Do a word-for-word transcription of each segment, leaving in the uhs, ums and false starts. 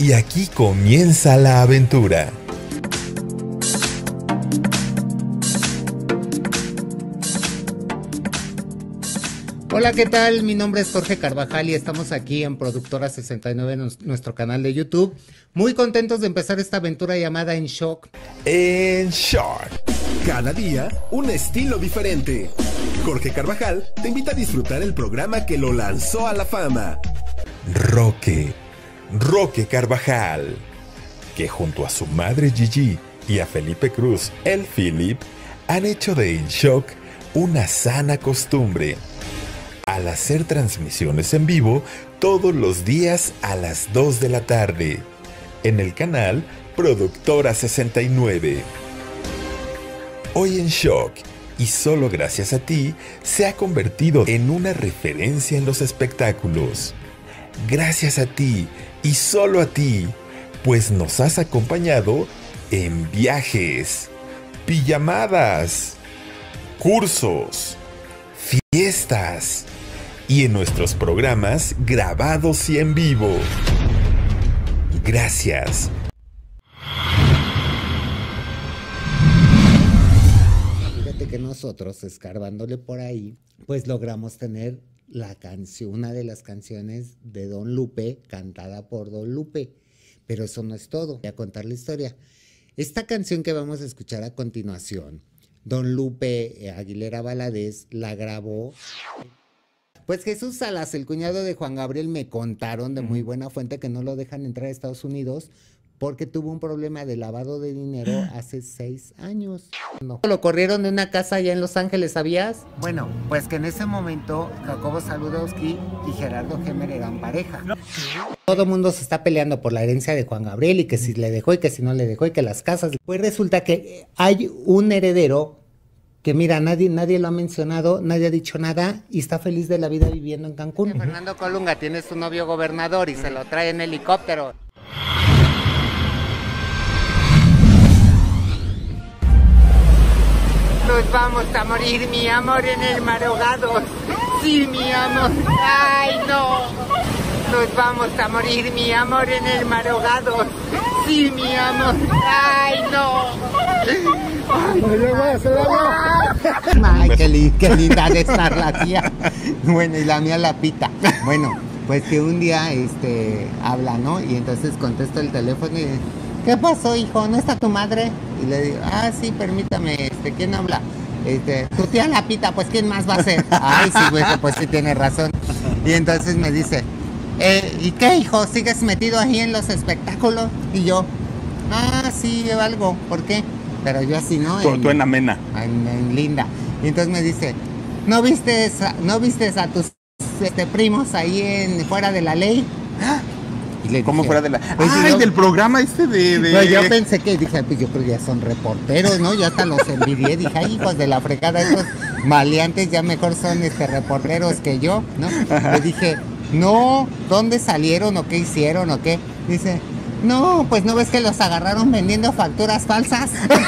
Y aquí comienza la aventura. Hola, ¿qué tal? Mi nombre es Jorge Carvajal y estamos aquí en Productora sesenta y nueve, nuestro canal de YouTube. Muy contentos de empezar esta aventura llamada En Shock. En Shock. Cada día, un estilo diferente. Jorge Carvajal te invita a disfrutar el programa que lo lanzó a la fama. Roque, Roque Carvajal, que junto a su madre Gigi y a Felipe Cruz, el Philip, han hecho de En Shock una sana costumbre, al hacer transmisiones en vivo todos los días a las dos de la tarde, en el canal Productora sesenta y nueve. Hoy En Shock, y solo gracias a ti, se ha convertido en una referencia en los espectáculos. Gracias a ti, y solo a ti, pues nos has acompañado en viajes, pijamadas, cursos, fiestas y en nuestros programas grabados y en vivo. Gracias. Fíjate que nosotros, escarbándole por ahí, pues logramos tener la canción, una de las canciones de Don Lupe, cantada por Don Lupe. Pero eso no es todo. Voy a contar la historia. Esta canción que vamos a escuchar a continuación, Don Lupe Aguilera Valadez la grabó. Pues Jesús Salas, el cuñado de Juan Gabriel, me contaron de muy buena fuente que no lo dejan entrar a Estados Unidos porque tuvo un problema de lavado de dinero hace seis años. No. Lo corrieron de una casa allá en Los Ángeles, ¿sabías? Bueno, pues que en ese momento Jacobo Saludowski y Gerardo Gemer eran pareja. Todo el mundo se está peleando por la herencia de Juan Gabriel y que si le dejó y que si no le dejó y que las casas. Pues resulta que hay un heredero que mira, nadie, nadie lo ha mencionado, nadie ha dicho nada y está feliz de la vida viviendo en Cancún. Fernando Colunga tiene su novio gobernador y se lo trae en helicóptero. Nos vamos a morir, mi amor, en el mar ahogados. Sí, mi amor. Ay, no. Nos vamos a morir, mi amor, en el mar ahogados. Sí, mi amor. Ay, no. Ay, qué, li qué linda de estar la tía. Bueno, y la mía la pita. Bueno, pues que un día este habla, ¿no? Y entonces contesto el teléfono y ¿qué pasó, hijo? ¿No está tu madre? Y le digo, ah, sí, permítame, este, ¿quién habla? Este, tu tía la pita, pues ¿quién más va a ser? Ay, sí, güey, pues sí tiene razón. Y entonces me dice, eh, ¿y qué, hijo? ¿Sigues metido ahí en los espectáculos? Y yo, ah, sí, algo, ¿por qué? Pero yo así, ¿no? Tú en, tú en amena. En, en linda. Y entonces me dice, ¿no viste a, ¿no vistes a tus este, primos ahí en Fuera de la Ley? Y le ¿Cómo dije, fuera de la...? Pues ¡ay, yo, del programa este de...! de... Pues yo pensé que, dije, pues yo creo que ya son reporteros, ¿no? Yo hasta los envidié, dije, ay, hijos de la fregada, estos maleantes ya mejor son este reporteros que yo, ¿no? Ajá. Le dije, no, ¿dónde salieron o qué hicieron o qué? Dice, no, pues ¿no ves que los agarraron vendiendo facturas falsas?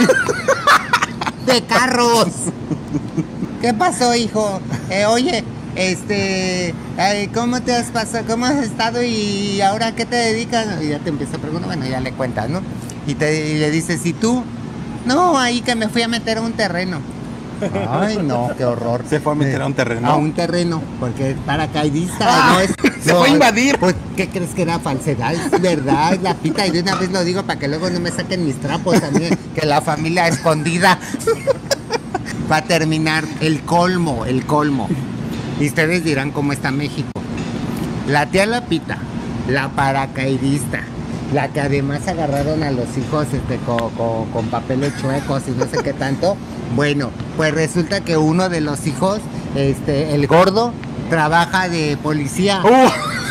De carros. ¿Qué pasó, hijo? Eh, oye... Este, ay, ¿cómo te has pasado? ¿Cómo has estado? Y ahora ¿qué te dedicas? Y ya te empieza a preguntar, bueno, ya le cuentas, ¿no? Y, te, y le dices, ¿y tú? No, ahí que me fui a meter a un terreno. Ay, no, qué horror. Se fue a meter a un terreno. A un terreno, porque es paracaidista, ah, no es. Se no, fue a invadir. Pues, ¿qué crees que era falsedad? Es verdad, es la pita. Y de una vez lo digo para que luego no me saquen mis trapos también, que la familia escondida. Va a terminar el colmo, el colmo. Y ustedes dirán cómo está México. La tía Lapita, la paracaidista, la que además agarraron a los hijos este, con, con, con papeles chuecos y no sé qué tanto. Bueno, pues resulta que uno de los hijos, este, el gordo, trabaja de policía. Uh.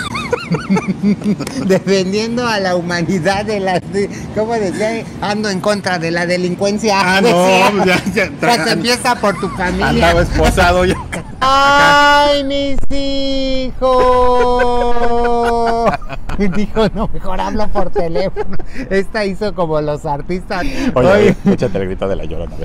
Defendiendo a la humanidad de la... De, ¿cómo decía? Ando en contra de la delincuencia. Ah, no, ya, ya. Pues empieza por tu familia. Andaba esposado ya. ¡Ay, mis hijos! Dijo, no, mejor hablo por teléfono. Esta hizo como los artistas. Oye, oye, échate el grito de la Llorona.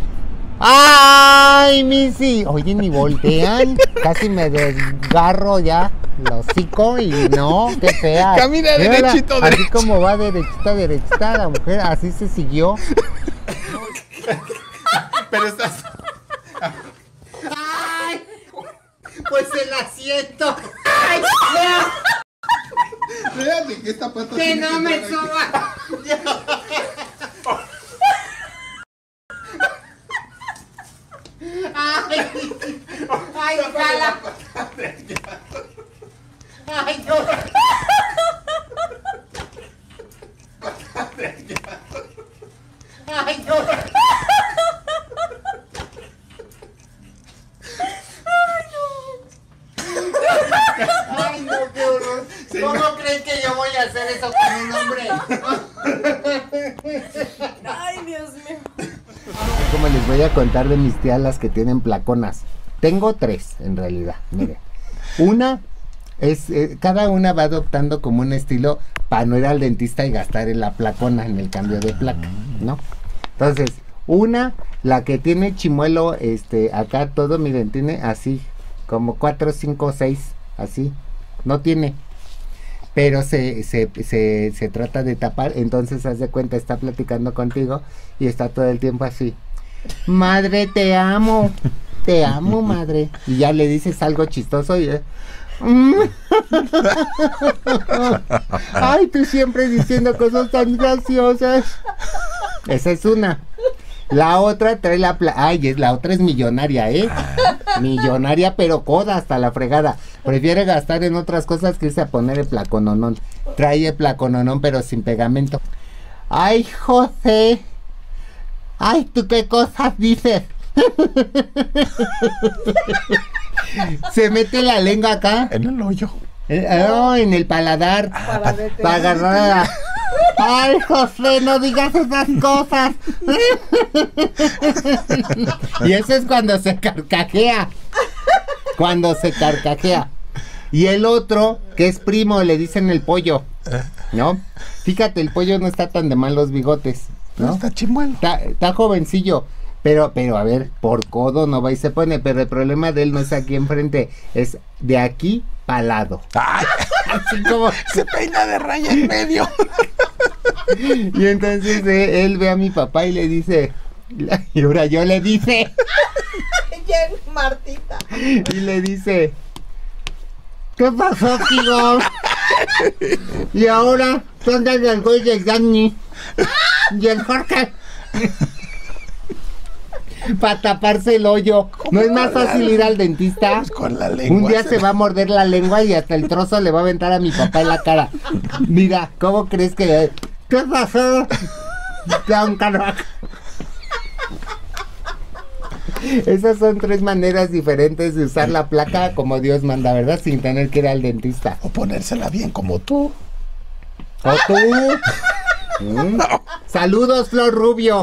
¡Ay, mis hijos! Oye, ni voltean. Casi me desgarro ya. el hocico y no, qué fea. Camina derechito, así derecho. Como va derechita, derechita la mujer, así se siguió. Pero estás... ¡Ay! Pues el asiento. ¡Ay! Fíjate que esta pata... ¡Que no me suba! ¡Ay! ¡Ay, jala! ¡Ay, no! ¡Ay, no! ¡Ay, no, qué horror! ¿Cómo creen que yo voy a hacer eso con un hombre? Ay, Dios mío. Como les voy a contar de mis tías las que tienen placonas. Tengo tres, en realidad. Mire, una es, eh, cada una va adoptando como un estilo para no ir al dentista y gastar en la placona, en el cambio de placa, ¿no? Entonces, una, la que tiene chimuelo, este, acá todo, miren, tiene así, como cuatro, cinco, seis, así, no tiene. Pero se, se, se, se trata de tapar, entonces haz de cuenta, está platicando contigo y está todo el tiempo así. Madre, te amo, te amo, madre. Y ya le dices algo chistoso y... Eh, ay, tú siempre diciendo cosas tan graciosas. Esa es una. La otra trae la pla ay, es la otra es millonaria, ¿eh? Millonaria, pero coda hasta la fregada. Prefiere gastar en otras cosas que irse a poner el placononón. Trae el placononón, pero sin pegamento. Ay, José. Ay, ¿tú qué cosas dices? Se mete la lengua acá. En el hoyo. Eh, no, en el paladar. Para pa, verte. pa agarrar. Ay, José, no digas esas cosas. Y eso es cuando se carcajea. Cuando se carcajea. Y el otro, que es primo, le dicen el pollo, ¿no? Fíjate, el pollo no está tan de malos bigotes, ¿no? No está chimuelo. Está, está jovencillo. Pero, pero, a ver, por codo no va y se pone. Pero el problema de él no es aquí enfrente, es de aquí para lado. Ay, así como se peina de raya en medio. Y entonces eh, él ve a mi papá y le dice, y ahora yo le dice, Jen, Martita. y le dice, ¿qué pasó, tío? Y ahora son del güey del Dani y el Jorge. Para taparse el hoyo. ¿No es más fácil ir al dentista? Con la lengua. Un día se va a morder la lengua y hasta el trozo le va a aventar a mi papá en la cara. Mira, ¿cómo crees que... ¿Qué pasó? Don Carlos. Esas son tres maneras diferentes de usar la placa como Dios manda, ¿verdad? Sin tener que ir al dentista. O ponérsela bien como tú. ¿O tú? ¿Mm? No. Saludos, Flor Rubio.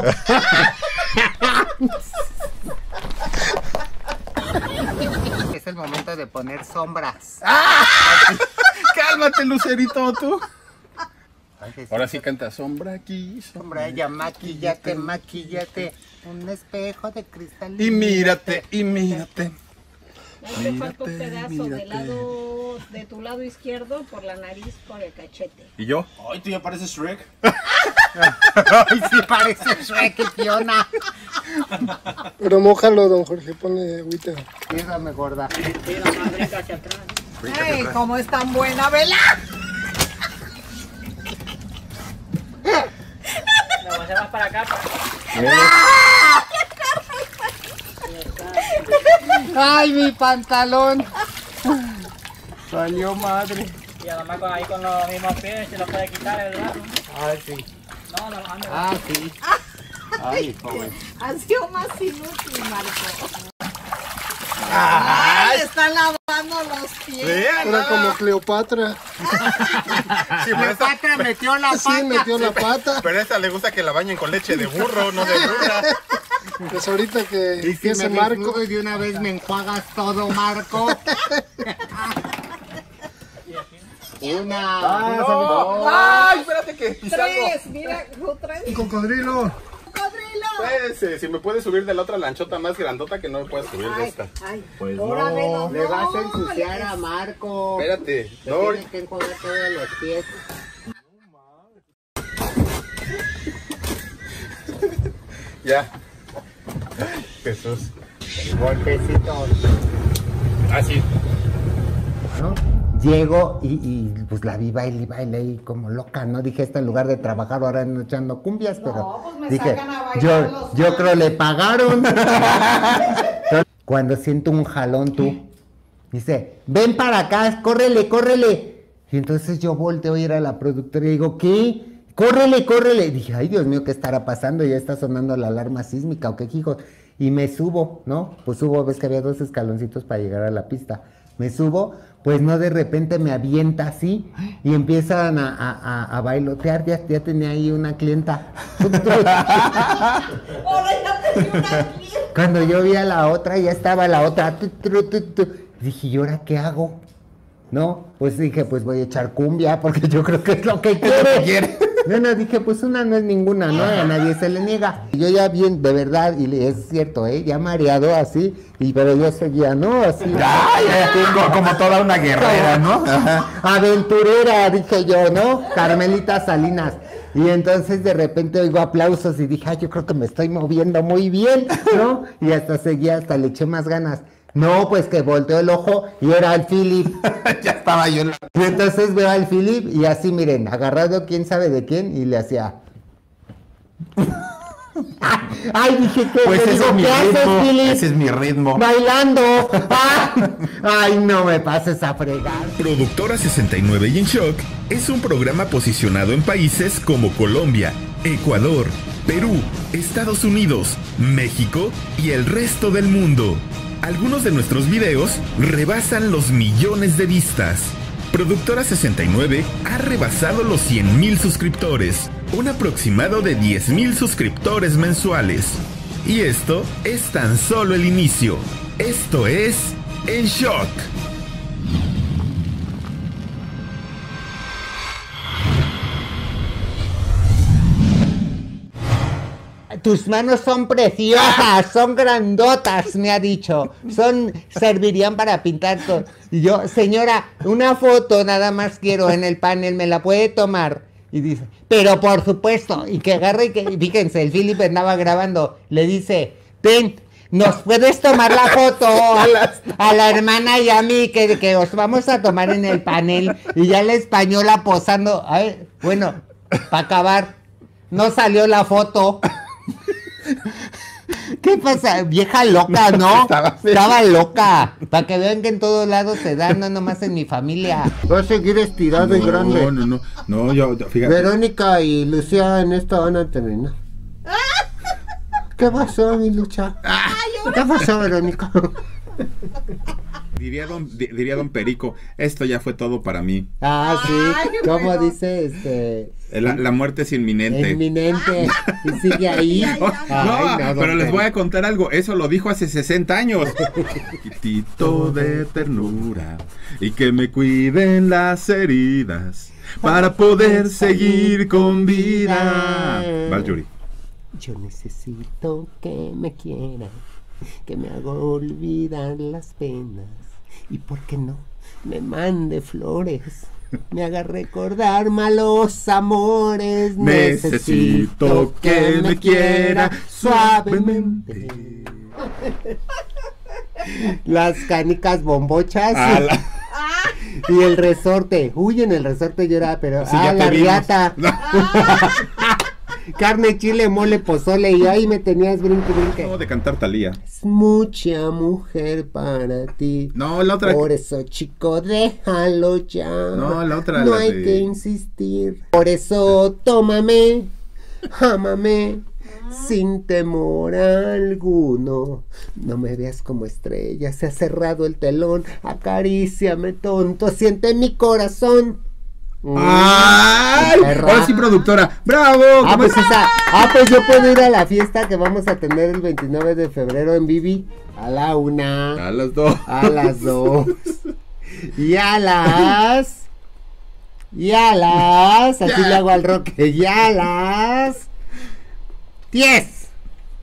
Es el momento de poner sombras. ¡Ah! Cálmate, Lucerito, tú. Ahora sí canta sombra aquí. Sombra allá, maquillate, maquillate. Un espejo de cristal. Y mírate, y mírate. Te falta un pedazo del lado, de tu lado izquierdo por la nariz, por el cachete. ¿Y yo? Ay, tú ya pareces Shrek. Ay, sí parece Shrek y Fiona. Pero mójalo, don Jorge, ponle agüita. Quédame, gorda. Mira, madrita hacia atrás. Ay, cómo es tan buena, vela. No, se va para acá. Para... ¡Ay, mi pantalón! Salió madre. Y además con, ahí con los mismos pies se lo puede quitar el lado. Ah, sí. No, no, ande. Ah, sí. Ay, joven. Ha sido más inútil, Marco. ¡Ay! Le están lavando los pies. Vean, Era como Cleopatra. Sí, pero esta, Cleopatra metió la pata. Sí, metió la pata. pero a esta le gusta que la bañen con leche de burro, no de burra. Pues ahorita que Y si empiece me Marco. desnudo y de una vez me enjuagas todo, Marco. Una, dos, ¡Ay, espérate que Tres, mira, tres. Un cocodrilo. ¡Cocodrilo! Pues, si me puedes subir de la otra lanchota más grandota que no me puedes subir de esta. Ay, pues ahora no. no. Le vas a ensuciar a Marco. Espérate. Te No. tienes que enjuagar todos los pies. Ya. Jesús. Golpecitos. Ah, sí. ¿No? Llego y, y pues la vi baile y baile y como loca, ¿no? Dije, este en lugar de trabajar ahora ando echando cumbias, pero No, pues me dije, sacan a bailar yo, los yo fans. creo le pagaron. Cuando siento un jalón tú, dice, ven para acá, córrele, córrele. Y entonces yo volteo a ir a la productora y digo, ¿qué? Córrele, córrele. Y dije, ay, Dios mío, ¿qué estará pasando? Ya está sonando la alarma sísmica o qué hijo. Y me subo, ¿no? Pues subo, ves que había dos escaloncitos para llegar a la pista. Me subo, pues no, de repente me avienta así y empiezan a, a, a, a bailotear. Ya, ya tenía ahí una clienta. Ahora ya tenía una clienta. Cuando yo vi a la otra, ya estaba la otra. Tu, tu, tu, tu. Dije, ¿y ahora qué hago? No, pues dije, pues voy a echar cumbia porque yo creo que es lo que quiere. No, no, dije, pues una no es ninguna, ¿no? A nadie se le niega. Y yo ya bien, de verdad, y es cierto, ¿eh? Ya mareado así, y pero yo seguía, ¿no? Así. Ya, ya, ya, como toda una guerrera, ¿no? Ajá. Aventurera, dije yo, ¿no? Carmelita Salinas. Y entonces de repente oigo aplausos y dije, ay, yo creo que me estoy moviendo muy bien, ¿no? Y hasta seguía, hasta le eché más ganas. No, pues que volteó el ojo y era el Philip. Ya estaba yo en la... Y entonces veo al Philip y así, miren, agarrado quién sabe de quién y le hacía... Ay, dije, ¿qué, Pues ¿qué ese digo? es mi ¿Qué haces, ritmo, Philip? ese es mi ritmo. Bailando. Ah, ay, no me pases a fregar. Productora sesenta y nueve y en Shock es un programa posicionado en países como Colombia, Ecuador, Perú, Estados Unidos, México y el resto del mundo. Algunos de nuestros videos rebasan los millones de vistas. Productora sesenta y nueve ha rebasado los cien mil suscriptores, un aproximado de diez mil suscriptores mensuales. Y esto es tan solo el inicio. Esto es En Shock. Tus manos son preciosas, son grandotas, me ha dicho. Son, servirían para pintar todo. Y yo, señora, una foto nada más quiero en el panel, ¿me la puede tomar? Y dice, pero por supuesto. Y que agarre y que, fíjense, el Philip andaba grabando. Le dice, ten, ¿nos puedes tomar la foto a la, a la hermana y a mí que, que os vamos a tomar en el panel? Y ya la española posando. A ver, bueno, para acabar, no salió la foto. ¿Qué pasa? Vieja loca, ¿no? Estaba, Estaba loca. Para que vean que en todos lados se dan, no nomás en mi familia. Voy a seguir estirado y grande. No, no, no, no, yo, yo, fíjate. Verónica y Lucía en esta van a terminar. ¿Qué pasó, mi Lucha? ¿Qué pasó, Verónica? Diría don, di- diría don Perico, esto ya fue todo para mí. Ah, sí. Ay, ¿Cómo bueno. dice este? La, la muerte es inminente. Inminente. Y sigue ahí. No, Ay, no, don pero les Pedro. voy a contar algo, eso lo dijo hace sesenta años. Chiquitito de ternura y que me cuiden las heridas para poder seguir con vida. Vas, Yuri. Yo necesito que me quieran, que me haga olvidar las penas. Y por qué no, me mande flores, me haga recordar malos amores. Necesito que me quiera suavemente. Las canicas bombochas. A la- Y el resorte. Uy, en el resorte lloraba, pero. Sí, ah, ya te la vimos. riata. Carne, chile, mole, pozole. Y ahí me tenías brinque, brinque. Acabo de cantar Talía. Es mucha mujer para ti. No, la otra. Por eso, chico, déjalo ya. No, la otra, No la hay de- que insistir. Por eso, tómame, ámame, sin temor alguno. No me veas como estrella, se ha cerrado el telón. Acaríciame, tonto, siente mi corazón. ¡Ay! Perra. Ahora sí, productora. ¡Bravo! Ah, ¿Cómo pues estás? esa. Ah, pues yo puedo ir a la fiesta que vamos a tener el veintinueve de febrero en Vivi. A la una. A las dos. A las dos. Y a las. Y a las. Así Ya. le hago al Roque. Y a las. Diez.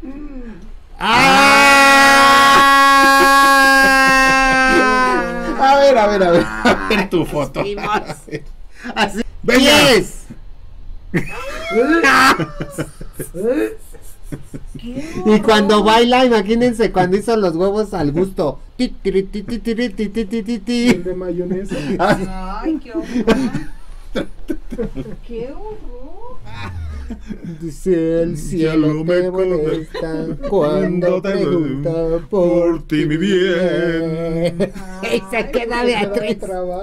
¡Ah! A ver, a ver, a ver, a ver tu foto. Así. Así. Venga. ¡Diez! Y cuando baila, imagínense cuando hizo los huevos al gusto. Ti, tiri, ti, ti, tiri, ti, ti, ti, ti, ti. El de mayonesa. Ay, qué horror. Qué horror. Dice el cielo me molesta cuando pregunta por ti mi bien. Y se queda Beatriz.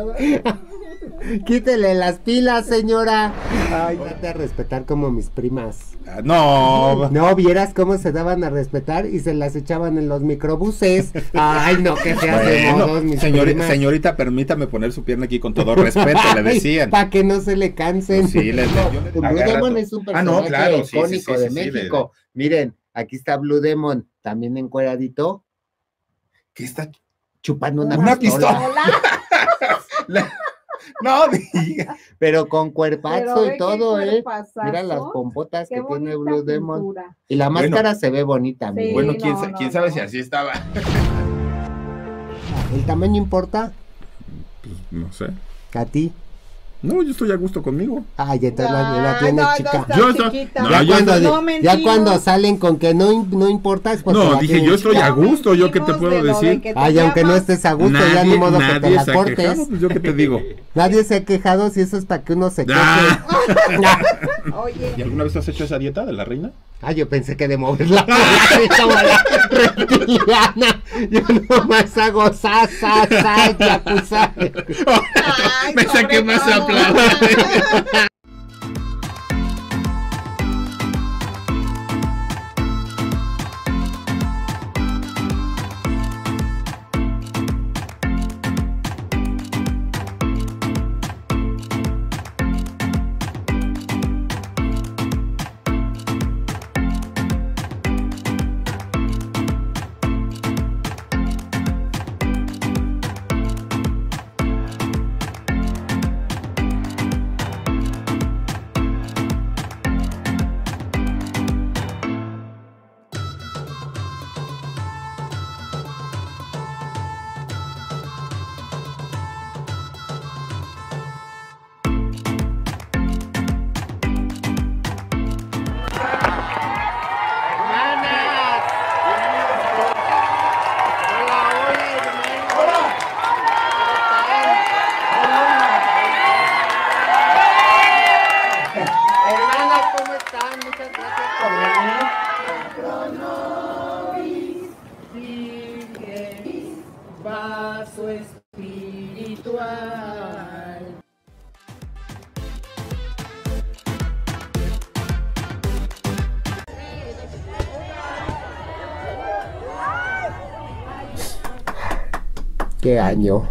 Quítele las pilas, señora. Ay, date a respetar como mis primas. Ah, no. No, vieras cómo se daban a respetar y se las echaban en los microbuses. Ay, no, que feas de Bueno, modos, mis señori- primas. señorita, permítame poner su pierna aquí con todo respeto, le decían. Para que no se le cansen. Pues sí, le- No, yo le- Blue agarra Demon to- es un Ah, personaje no, claro, sí, sí, icónico sí, sí, de sí, de- México. Miren, aquí está Blue Demon, también encueradito, ¿Qué está? chupando una, Una pistola, La- No, diga. pero con cuerpazo ve y todo, qué eh. cuerpazazo. Mira las pompotas Qué que tiene bonita Blue Demon. cintura. Y la Bueno. máscara se ve bonita, mi Sí. Bueno, quién, no, sa- no, quién sabe no. si así estaba. ¿El tamaño importa? No sé. ¿A ti? No, yo estoy a gusto conmigo. Ay, entonces la, la Ay, tiene no, chica. no está Yo estoy- chiquita. no, ya, yo cuando, estoy- de- no ya mentimos. cuando salen con que no, im- no importa es porque No, la dije, tienen yo estoy chica. a gusto, ¿yo qué te mentimos puedo de lo de decir? que te Ay, aunque no llamas- estés a gusto, ya ni modo que te nadie la se ha cortes. quejado, pues yo qué te digo. Nadie se ha quejado si eso es para que uno se queje. Ah. Oye, ¿Y alguna vez has hecho esa dieta de la reina? Ah, yo pensé que de mover la cola así como la reptiliana. Yo nomás hago sa, sa, sa, yakuza. ay, Me saqué sobre más todo. aplausos. Hermanas, ¿cómo están? Muchas gracias por venir. Vaso espiritual. Qué año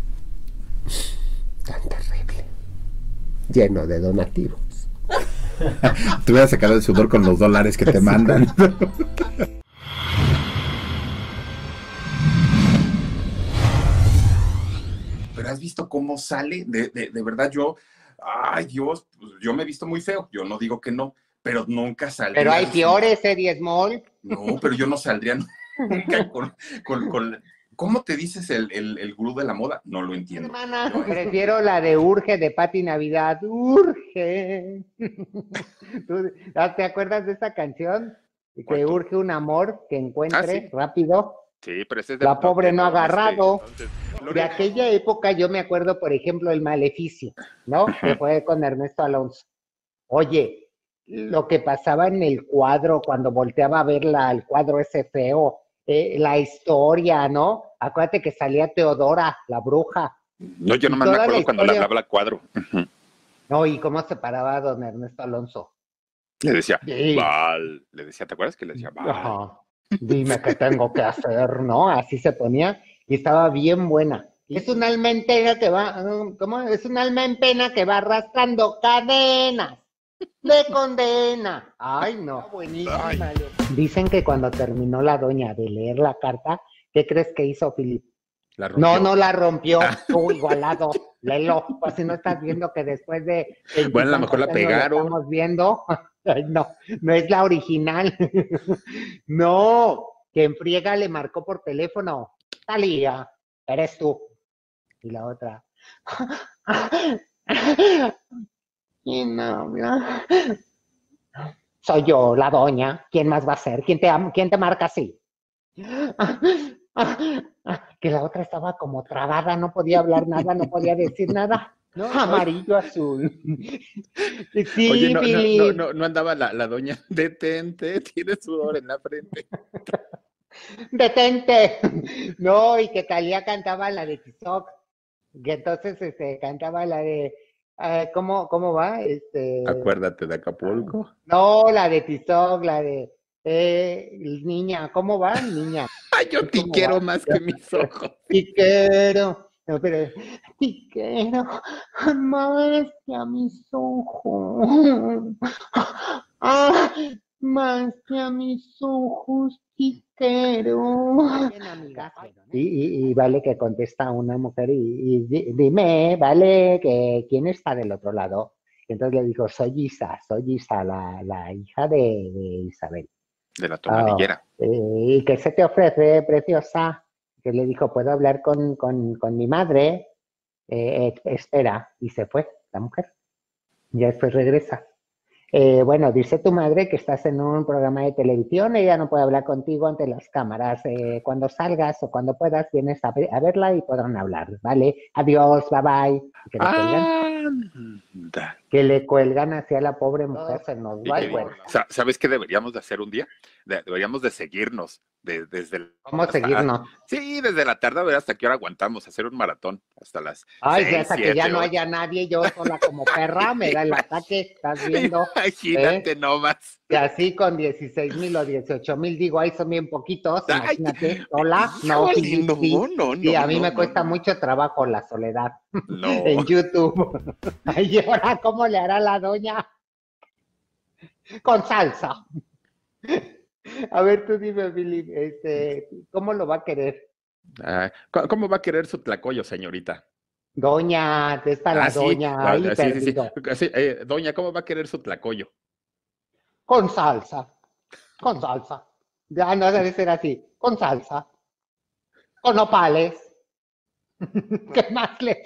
tan terrible, lleno de donativos. Te voy a sacar el sudor con los dólares que te mandan. Pero has visto cómo sale, de, de, de verdad yo, ay Dios, pues, yo me he visto muy feo, yo no digo que no, pero nunca saldría. Pero hay así. peores, Eddie Small. No, pero yo no saldría nunca con, con, con- ¿cómo te dices el, el, el gurú de la moda? No lo entiendo. Hermana, prefiero la de Urge de Pati Navidad. Urge. ¿Tú- ah, ¿Te acuerdas de esta canción? Que ¿Cuál? urge un amor que encuentre Ah, sí. rápido. Sí, pero ese es de La pobre no ha agarrado. Este, De aquella época yo me acuerdo, por ejemplo, el Maleficio, ¿no? Que fue con Ernesto Alonso. Oye, lo que pasaba en el cuadro cuando volteaba a ver la, el cuadro ese feo, eh, la historia, ¿no? Acuérdate que salía Teodora, la bruja. No, yo Y nomás me toda la acuerdo cuando le historia- hablaba al cuadro. Ujú. No, y cómo se paraba don Ernesto Alonso. Le decía, Sí. Val. Le decía, ¿te acuerdas que le decía, Val? Ajá. Dime qué tengo que hacer, ¿no? Así se ponía y estaba bien buena. Es un alma en pena que va, ¿cómo? Es un alma en pena que va arrastrando cadenas de condena. Ay, no. Buenísima. Ay. Dicen que cuando terminó la doña de leer la carta, ¿qué crees que hizo Filip? La rompió. No, no la rompió, tú igualado, lelo, pues si no estás viendo que después de Bueno, a lo mejor la veintitantos años pegaron. estamos viendo, ay, no, no es la original, no, que en friega le marcó por teléfono. Talía, eres tú. Y la otra. ¿Quién habla? Soy yo, la doña. ¿Quién más va a ser? ¿Quién te, quién te marca así? Que la otra estaba como trabada, no podía hablar nada, no podía decir nada. No, amarillo, azul. Sí, Oye, no, no, no, Philip. no, no andaba la, la doña, detente, tiene sudor en la frente. Detente. No, y que Talía cantaba la de Tizoc. Que entonces este, cantaba la de, eh, ¿cómo, ¿cómo va? Este, Acuérdate de Acapulco. no, la de Tizoc, la de, eh, niña, ¿cómo va, niña? Ay, yo te quiero va? Más que mis ojos. Te quiero, no, pero, te quiero más que a mis ojos. Ah, más que a mis ojos, te quiero. Y, y, y vale que contesta una mujer y, y dime, vale, que quién está del otro lado. Y entonces le dijo, soy Isa, soy Isa, la, la hija de, de Isabel. De la tomanillera. Oh, eh, ¿y qué se te ofrece, preciosa? Que le dijo, ¿puedo hablar con, con, con mi madre? Eh, eh, espera, y se fue la mujer. Ya después regresa. Eh, bueno, dice tu madre que estás en un programa de televisión, ella no puede hablar contigo ante las cámaras. Eh, cuando salgas o cuando puedas, vienes a, ver, a verla y podrán hablar, ¿vale? Adiós, bye bye. Que le cuelgan, ah, que le cuelgan hacia la pobre mujer, se nos va el cuerpo. ¿Sabes qué deberíamos de hacer un día? De, deberíamos de seguirnos de, desde el... ¿Cómo hasta, seguirnos? Sí, desde la tarde a ver hasta qué hora aguantamos, hacer un maratón hasta las Ay, seis, hasta siete, que ya no ocho. haya nadie, yo sola como perra, me da el ataque, estás viendo. Imagínate ¿eh? Nomás. Que así con dieciséis mil o dieciocho mil, digo, ahí son bien poquitos, imagínate, sola, no, Ay, sí, no, sí, no, sí, no, a mí no, me no, cuesta no. mucho trabajo la soledad no. en YouTube. Ay, ahora, ¿cómo le hará la doña? Con salsa. A ver, tú dime, Billy, este, ¿cómo lo va a querer? Ah, ¿cómo va a querer su tlacoyo, señorita? Doña, está ah, la sí, doña ahí sí, perdido. Sí, sí. Sí, eh, doña, ¿cómo va a querer su tlacoyo? Con salsa, con salsa. Ya no debe ser así, con salsa, con nopales. ¿Qué más le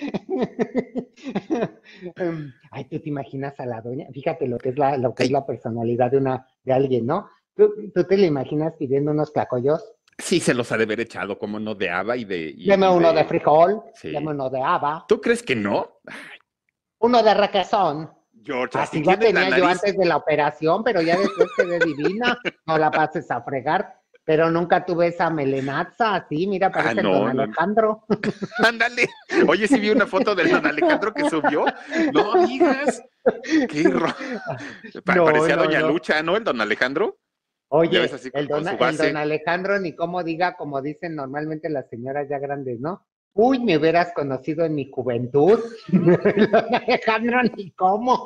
Ay, tú te imaginas a la doña, fíjate lo que es la, lo que es la personalidad de una, de alguien, ¿no? ¿Tú, tú te la imaginas pidiendo unos tlacoyos? Sí, se los ha de haber echado, como no, de haba y de... Y, deme y uno de... de frijol, sí. deme uno de haba. ¿Tú crees que no? Uno de requesón. George, así la tenía la yo antes de la operación, pero ya después quedé divina, no la pases a fregar. Pero nunca tuve esa melenaza así, mira, parece ah, no, el don Alejandro. No. Ándale. Oye, sí vi una foto del don Alejandro que subió. No digas. Qué ro... no, Parecía no, doña no. Lucha, ¿no? El don Alejandro. Oye, así el, don, el don Alejandro, ni cómo diga, como dicen normalmente las señoras ya grandes, ¿no? Uy, me hubieras conocido en mi juventud. El don Alejandro, ni cómo.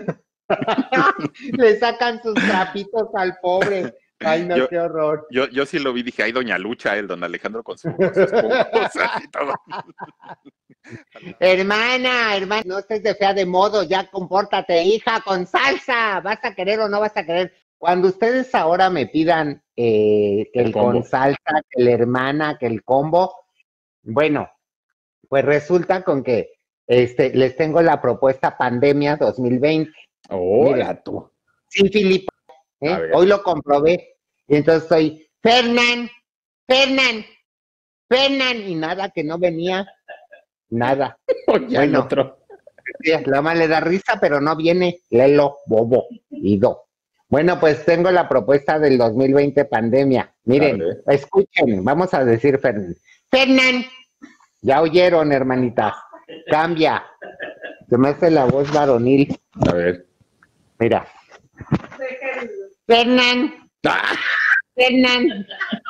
Le sacan sus trapitos al pobre. Ay, no, yo, qué horror. Yo, yo sí lo vi, dije, ay, doña Lucha, el don Alejandro con sus su esponjosas y todo. Hermana, hermana, no estés de fea de modo, ya compórtate, hija, con salsa. ¿Vas a querer o no vas a querer? Cuando ustedes ahora me pidan eh, que el, el con salsa, que la hermana, que el combo, bueno, pues resulta con que este, les tengo la propuesta Pandemia dos mil veinte. Hola, tú. Sin Filipa. ¿Eh? Hoy lo comprobé. Y entonces soy, Fernán, Fernán, Fernán, y nada, que no venía, nada. Oye, bueno, otro. Sí, la más le da risa, pero no viene, lelo, bobo, y do. Bueno, pues tengo la propuesta del dos mil veinte pandemia. Miren, vale. Escuchen, vamos a decir Fernán. Fernán, ya oyeron, hermanitas, cambia. Se me hace la voz varonil. A ver. Mira. Fernán. ¡Ah! Fernán.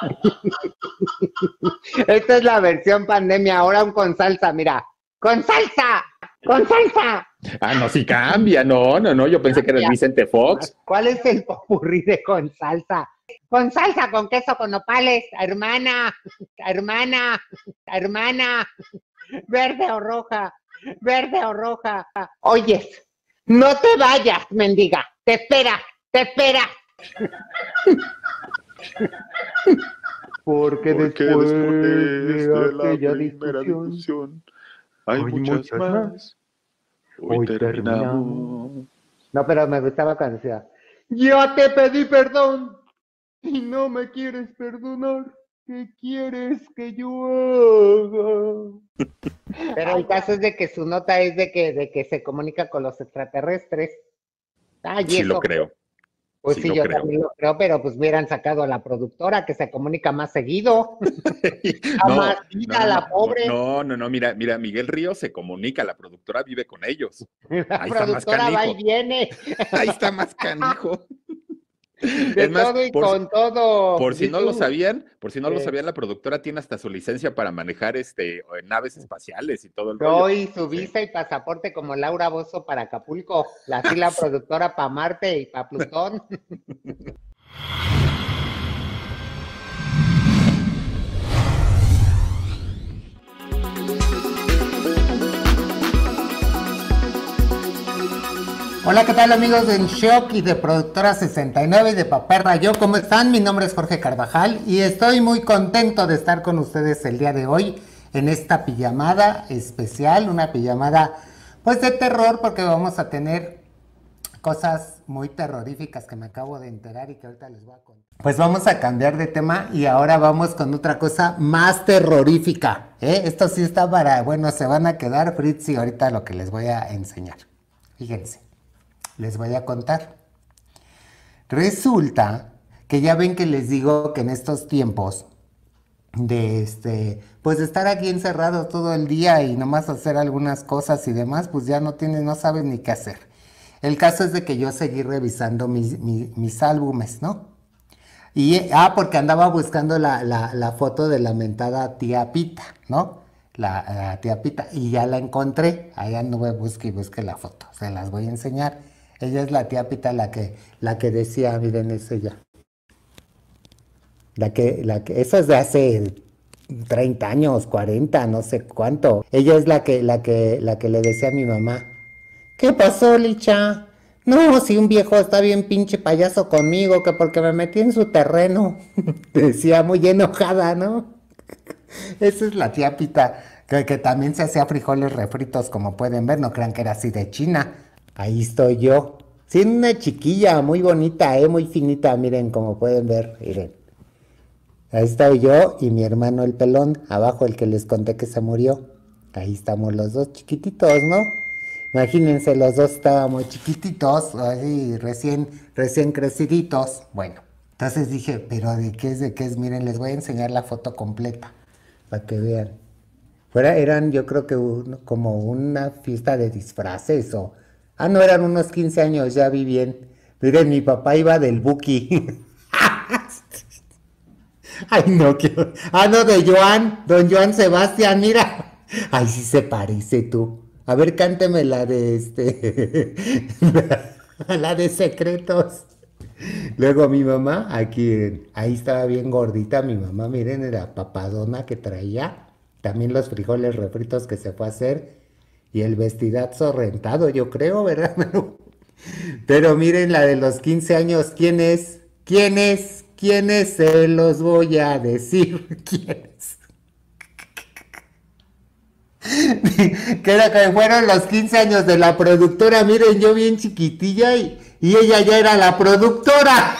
Esta es la versión pandemia, ahora un con salsa, mira. ¡Con salsa! ¡Con salsa! Ah, no, sí cambia, no, no, no, yo pensé que era el Vicente Fox. ¿Cuál es el popurrí de con salsa? Con salsa, con queso, con nopales, hermana, hermana, hermana, verde o roja, verde o roja. Oyes, no te vayas, mendiga, te espera, te espera. Porque, Porque después, después de de la aquella primera discusión, discusión hay hay muchas muchas más. más. Hoy, Hoy terminamos. terminamos. No, pero me gustaba cuando decía, yo te pedí perdón y no me quieres perdonar. ¿Qué quieres que yo haga? Pero el caso es de que su nota es de que, de que se comunica con los extraterrestres. Ay, Sí eso. lo creo. Pues sí sí, lo yo creo. también lo creo, pero pues hubieran sacado a la productora que se comunica más seguido. A No, más no, vida, no, la no, pobre. no, no, no, mira, mira, Miguel Ríos se comunica, la productora vive con ellos. La Ahí está más productora va y canijo. viene. Ahí está más canijo. De Es más, todo y por, con todo. por si Di no lo tú. sabían, por si no lo Eh. sabían, la productora tiene hasta su licencia para manejar este naves espaciales y todo el No, rollo. y su visa y pasaporte como Laura Bozzo para Acapulco. La, así la productora para Marte y para Plutón. Hola, ¿qué tal amigos de En Shock y de Productora sesenta y nueve y de Papá Rayo? ¿Cómo están? Mi nombre es Jorge Carvajal y estoy muy contento de estar con ustedes el día de hoy en esta pijamada especial, una pijamada pues de terror, porque vamos a tener cosas muy terroríficas que me acabo de enterar y que ahorita les voy a contar. Pues vamos a cambiar de tema y ahora vamos con otra cosa más terrorífica, ¿eh? Esto sí está para, bueno, se van a quedar Fritz y ahorita lo que les voy a enseñar. Fíjense. Les voy a contar. Resulta que ya ven que les digo que en estos tiempos de este, pues de estar aquí encerrado todo el día y nomás hacer algunas cosas y demás, pues ya no tienes, no sabes ni qué hacer. El caso es de que yo seguí revisando mis, mis, mis álbumes, ¿no? Y, ah, porque andaba buscando la, la, la foto de la mentada tía Pita, ¿no? La, la tía Pita, y ya la encontré. Ahí anduve, busque y busque la foto. Se las voy a enseñar. Ella es la tía Pita, la que, la que decía, miren, es ella. La que, la que, esa es de hace treinta años, cuarenta, no sé cuánto. Ella es la que, la que, la que le decía a mi mamá, ¿qué pasó, Licha? No, si un viejo está bien pinche payaso conmigo, que porque me metí en su terreno. Decía muy enojada, ¿no? Esa es la tía Pita, que, que también se hacía frijoles refritos, como pueden ver, no crean que era así de China. Ahí estoy yo. Sí, una chiquilla muy bonita, eh, muy finita, miren, como pueden ver, miren. Ahí estoy yo y mi hermano el pelón, abajo el que les conté que se murió. Ahí estamos los dos chiquititos, ¿no? Imagínense, los dos estábamos chiquititos, así, recién, recién creciditos. Bueno, entonces dije, ¿pero de qué es, de qué es? Miren, les voy a enseñar la foto completa, para que vean. Fuera, eran, yo creo que un, como una fiesta de disfraces o... Ah, no, eran unos quince años, ya vi bien. Miren, mi papá iba del Buki. Ay, no, que... Ah, no, de Joan, don Joan Sebastián, mira. Ay, sí se parece tú. A ver, cánteme la de este... la de Secretos. Luego mi mamá, aquí, ahí estaba bien gordita mi mamá, miren, era papadona que traía. También los frijoles refritos que se fue a hacer. Y el vestidazo rentado, yo creo, ¿verdad? Pero miren la de los quince años, ¿quién es? ¿Quién es? ¿Quién es? Se los voy a decir. ¿Quién es? Que era que fueron los quince años de la productora, miren, yo bien chiquitilla y, y ella ya era la productora.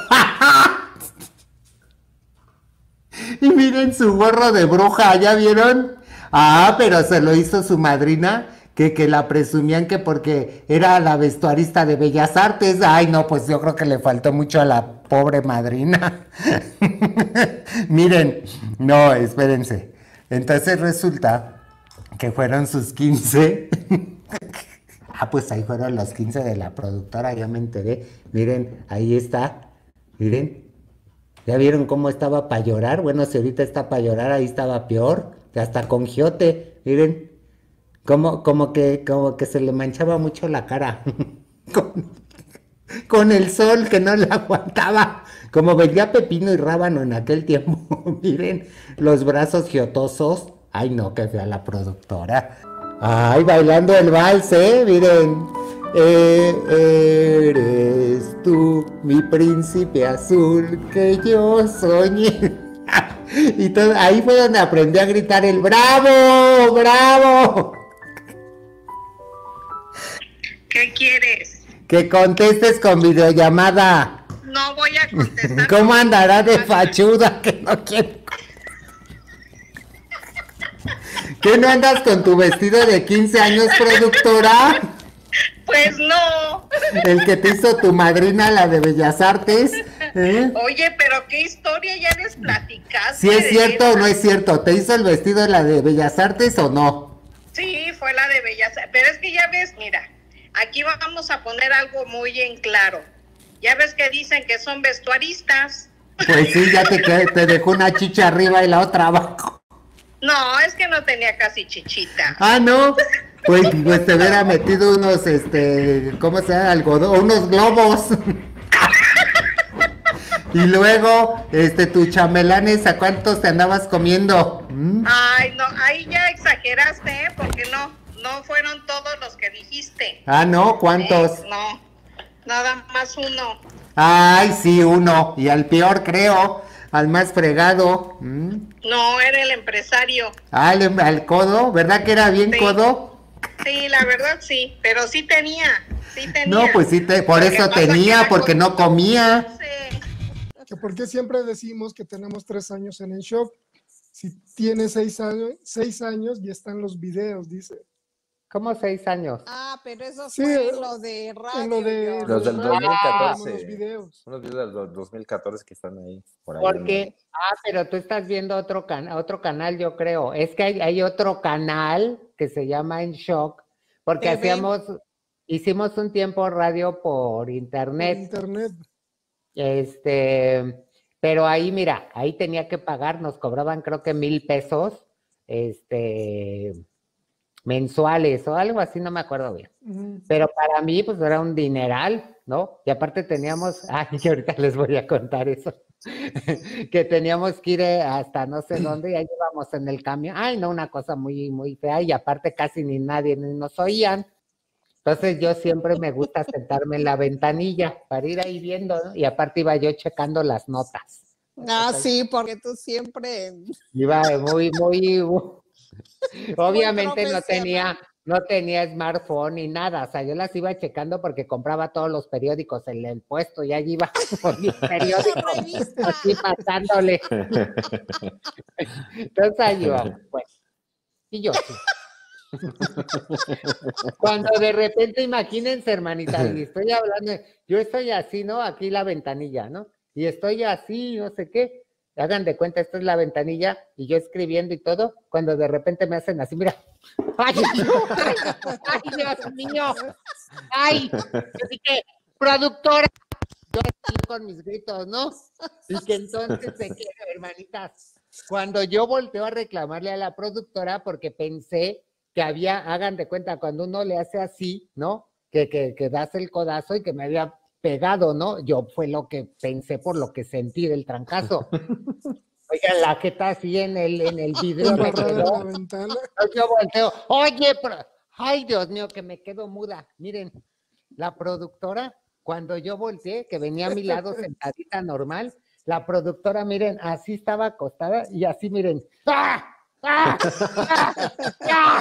Y miren su gorro de bruja, ¿ya vieron? Ah, pero se lo hizo su madrina, que, que la presumían que porque era la vestuarista de Bellas Artes. Ay, no, pues yo creo que le faltó mucho a la pobre madrina. Miren, no, espérense. Entonces resulta que fueron sus quince. Ah, pues ahí fueron los quince de la productora, ya me enteré. Miren, ahí está, miren. ¿Ya vieron cómo estaba para llorar? Bueno, si ahorita está para llorar, ahí estaba peor. Hasta con giote, miren. Como, como, que, como que se le manchaba mucho la cara. con, con el sol que no le aguantaba. Como vendía pepino y rábano en aquel tiempo. Miren, los brazos giotosos. Ay, no, que fea la productora. Ay, bailando el vals, ¿eh? Miren. Eh, eres tú, mi príncipe azul que yo soñé. Y todo, ahí fue donde aprendí a gritar el ¡bravo! ¡Bravo! ¿Qué quieres? Que contestes con videollamada. No voy a contestar. ¿Cómo andará de fachuda que no quiere? ¿Qué no andas con tu vestido de quince años, productora? Pues no. El que te hizo tu madrina, la de Bellas Artes. ¿Eh? Oye, pero qué historia ya les platicaste. Si es cierto esa? o no es cierto, ¿te hizo el vestido de la de Bellas Artes o no? Sí, fue la de Bellas Artes. Pero es que ya ves, mira, aquí vamos a poner algo muy en claro. Ya ves que dicen que son vestuaristas. Pues sí, ya te, te dejó una chicha arriba y la otra abajo. No, es que no tenía casi chichita. Ah, ¿no? Pues, pues te hubiera metido unos, este, ¿cómo se llama? Algodón, unos globos. Y luego, este, tus chamelanes, ¿a cuántos te andabas comiendo? ¿Mm? Ay, no, ahí ya exageraste, ¿eh? Porque no, no fueron todos los que dijiste. Ah, ¿no? ¿Cuántos? Eh, no, nada más uno. Ay, sí, uno. Y al peor, creo, al más fregado. ¿Mm? No, era el empresario. Ah, al, al codo, ¿verdad que era bien Sí. codo? Sí, la verdad sí, pero sí tenía, sí tenía. No, pues sí, te, por Lo eso que pasa tenía, que porque era no comía. Que porque siempre decimos que tenemos tres años en el show. Si tiene seis años, seis años y están los videos, dice. ¿Cómo seis años? Ah, pero eso Sí, fue lo de radio. En lo de yo- Los del radio, dos mil catorce. tenemos los videos. Unos videos del do- dos mil catorce que están ahí. Por ahí Porque, ah, pero tú estás viendo otro, can otro canal, yo creo. Es que hay, hay otro canal que se llama En Shock, porque T V. hacíamos, hicimos un tiempo radio por internet. Internet. Este, pero ahí, mira, ahí tenía que pagar, nos cobraban creo que mil pesos, este, mensuales o algo así, no me acuerdo bien. Ujú. Pero para mí, pues era un dineral, ¿no? Y aparte teníamos, ay, y ahorita les voy a contar eso, que teníamos que ir eh, hasta no sé dónde, y ahí íbamos en el camión, ay, no, una cosa muy, muy fea, y aparte casi ni nadie ni nos oían. Entonces yo siempre me gusta sentarme en la ventanilla para ir ahí viendo, ¿no? Y aparte iba yo checando las notas. Ah, sí, porque tú siempre. Iba muy, muy, muy- obviamente no profesional. tenía, no tenía smartphone ni nada, o sea, yo las iba checando porque compraba todos los periódicos en el puesto y allí iba con mi periódico, revista. así pasándole. Entonces ahí iba, pues, y yo sí. Cuando de repente, imagínense, hermanita, y estoy hablando, yo estoy así, ¿no? Aquí la ventanilla, ¿no? Y estoy así, no sé qué. Hagan de cuenta, esto es la ventanilla, y yo escribiendo y todo, cuando de repente me hacen así, mira. ¡Ay, ay, ay, Dios mío! ¡Ay! Yo dije, productora. Yo así con mis gritos, ¿no? Y que entonces se queda, hermanitas. Cuando yo volteo a reclamarle a la productora, porque pensé que había, hagan de cuenta, cuando uno le hace así, ¿no? Que, que, que das el codazo y que me había pegado, ¿no? Yo fue lo que pensé por lo que sentí del trancazo. Oigan, la jeta así en el, en el video me Embarrada en quedó. la ventana. Yo volteo, oye, pero, ay, Dios mío, que me quedo muda. Miren, la productora, cuando yo volteé, que venía a mi lado sentadita normal, la productora, miren, así estaba acostada y así, miren, ¡ah! ¡Ah! ¡Ah! ¡Ah!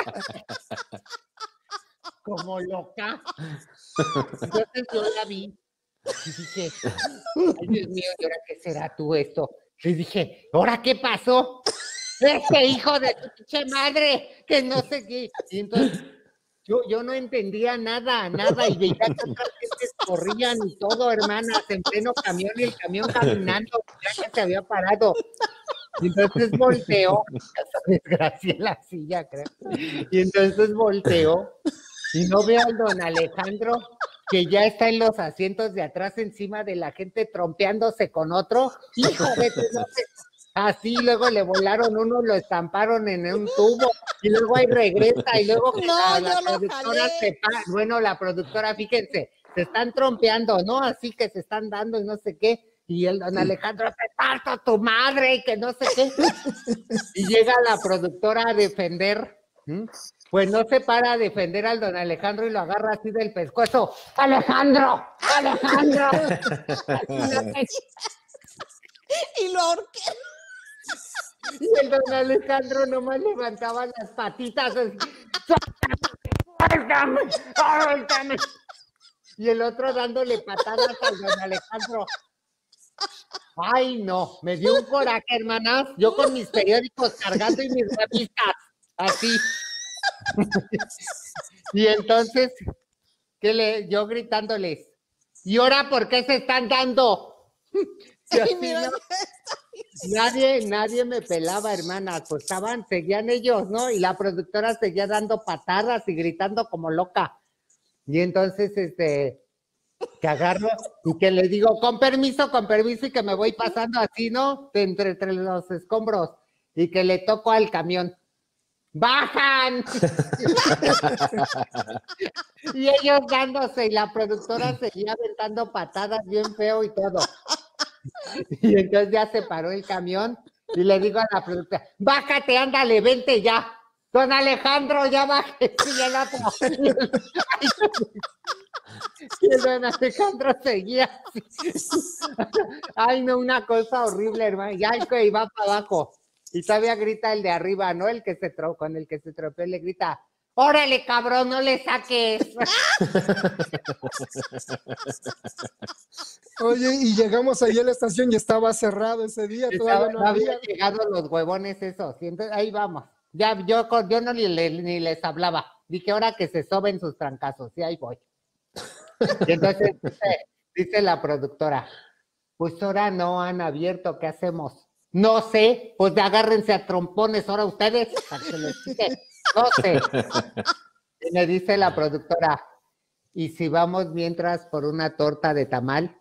Como loca. Entonces yo la vi y dije, ay, Dios mío, ¿y ahora qué será tú esto? Y dije, ¿ahora qué pasó? Este hijo de tu pinche madre, que no sé qué. Y entonces yo, yo no entendía nada, nada, y veía que otras gentes corrían y todo, hermanas, en pleno camión, y el camión caminando, ya que se había parado. Y entonces volteó, desgracié la silla, creo. Y entonces volteó, y no veo al don Alejandro, que ya está en los asientos de atrás encima de la gente trompeándose con otro. Hijo de tu madre. Así, luego le volaron uno, lo estamparon en un tubo, y luego ahí regresa, y luego que No, la, la yo lo productora jalé. se para, bueno, la productora, fíjense, se están trompeando, ¿no? Así que se están dando y no sé qué, y el don Alejandro, te parto a tu madre, y que no sé qué, y llega la productora a defender, ¿m? pues no se para a defender al don Alejandro y lo agarra así del pescuezo. ¡Alejandro! ¡Alejandro! Y lo ahorqué. Y el don Alejandro nomás levantaba las patitas así. ¡Suéltame! ¡Suéltame! Y el otro dándole patadas al don Alejandro. Ay, no, me dio un coraje, hermanas. Yo con mis periódicos cargando y mis revistas, así. Y entonces, ¿qué le, yo gritándoles? ¿Y ahora por qué se están dando? Y así, ¿no? Nadie, nadie me pelaba, hermanas. Pues estaban, seguían ellos, ¿no? Y la productora seguía dando patadas y gritando como loca. Y entonces, este, que agarro y que le digo, con permiso, con permiso, y que me voy pasando así, ¿no? Entre, entre los escombros. Y que le toco al camión. ¡Bajan! Y ellos dándose, y la productora seguía aventando patadas bien feo y todo. Y entonces ya se paró el camión y le digo a la productora, bájate, ándale, vente ya. Don Alejandro, ya bájate. Y el otro. Y el don Alejandro seguía así. Ay, no, una cosa horrible, hermano. Ya el que iba para abajo. Y todavía grita el de arriba, ¿no? El que se tro con el que se tropeó le grita, ¡órale, cabrón, no le saques! Oye, y llegamos ahí a la estación y estaba cerrado ese día, Estaba, todavía no no había. habían llegado los huevones esos. Y entonces, ahí vamos. Ya, yo, yo no ni, ni les hablaba. Dije, ahora que se soben sus trancazos. Y ahí voy. Y entonces dice, dice la productora, pues ahora no han abierto, ¿qué hacemos? No sé, pues agárrense a trompones ahora ustedes, para que les quite. No sé. Y me dice la productora, ¿y si vamos mientras por una torta de tamal?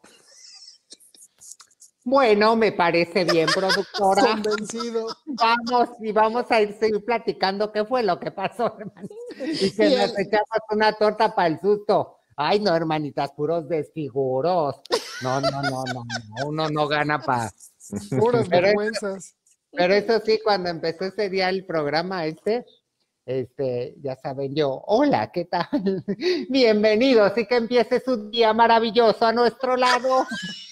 Bueno, me parece bien, productora. Convencido. Vamos, y vamos a ir seguir platicando qué fue lo que pasó, hermano. Y que Y nos el- echamos una torta para el susto. Ay, no, hermanitas, puros desfiguros. No, no, no, no, no, uno no gana para... Puras Pero eso- vergüenzas. Pero eso sí, cuando empezó ese día el programa este, este, ya saben yo, hola, ¿qué tal? Bienvenidos, y que empiece su día maravilloso a nuestro lado.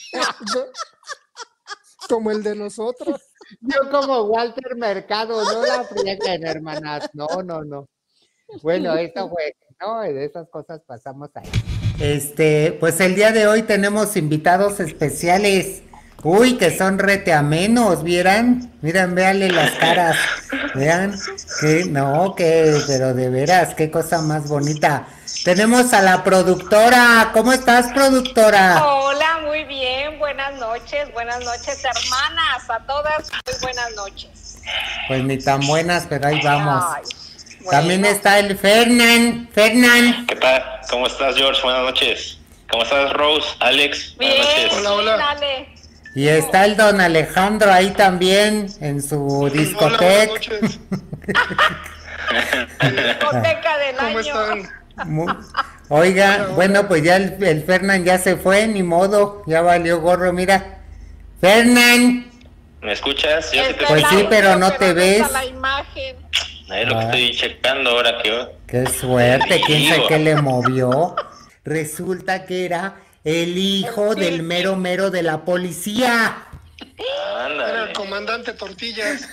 Como el de nosotros. Yo como Walter Mercado, no la frieguen, hermanas, no, no, no. Bueno, eso fue, ¿no? De esas cosas pasamos ahí. Este, pues el día de hoy tenemos invitados especiales. Uy, que son rete amenos, ¿vieran? Miren, véanle las caras. Vean, que no, que, pero de veras, qué cosa más bonita. Tenemos a la productora. ¿Cómo estás, productora? Hola, muy bien, buenas noches, buenas noches, hermanas, a todas, muy buenas noches. Pues ni tan buenas, pero ahí vamos. Ay, bueno. También está el Fernan. Fernan. ¿Qué tal? ¿Cómo estás, George? Buenas noches. ¿Cómo estás, Rose? Alex, Bien, buenas noches. Hola, hola. dale. Y está el don Alejandro ahí también en su discoteca. Discoteca del ¿Cómo año. están? Mu- Oiga, bueno, pues ya el, el Fernan ya se fue, ni modo, ya valió gorro, mira. Fernan, ¿Me escuchas? Yo sí te Está Pues el sí, audio, pero no te está ves. la imagen. Es lo que Ah. estoy checando ahora que... qué suerte, quién sabe Digo. qué le movió. Resulta que era el hijo del mero mero de la policía. Era el Ándale. comandante Tortillas.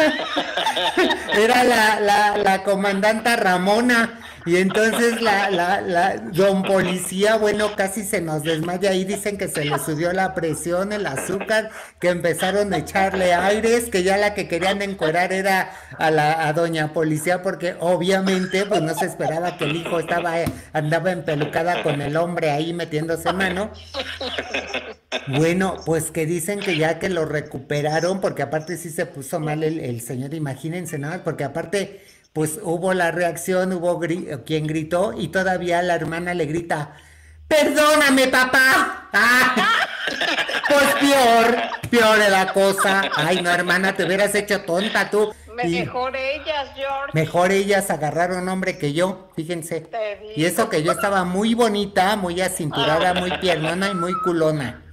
Era la, la, la comandanta Ramona. Y entonces la, la, la don policía, bueno, casi se nos desmaya ahí, dicen que se le subió la presión, el azúcar, que empezaron a echarle aires, que ya la que querían encuerar era a la a doña policía, porque obviamente pues no se esperaba que el hijo estaba eh, andaba empelucada con el hombre ahí metiéndose mano. Bueno, pues que dicen que ya que lo recuperaron, porque aparte sí se puso mal el, el señor, imagínense nada más, porque aparte pues hubo la reacción, hubo gri- quien gritó y todavía la hermana le grita, ¡perdóname, papá! ¡Ah! Pues peor, peor de la cosa. Ay, no, hermana, te hubieras hecho tonta tú. Mejor ellas, George. Mejor ellas agarraron hombre que yo, fíjense. Te digo. Y eso que yo estaba muy bonita, muy acinturada, muy piernona y muy culona.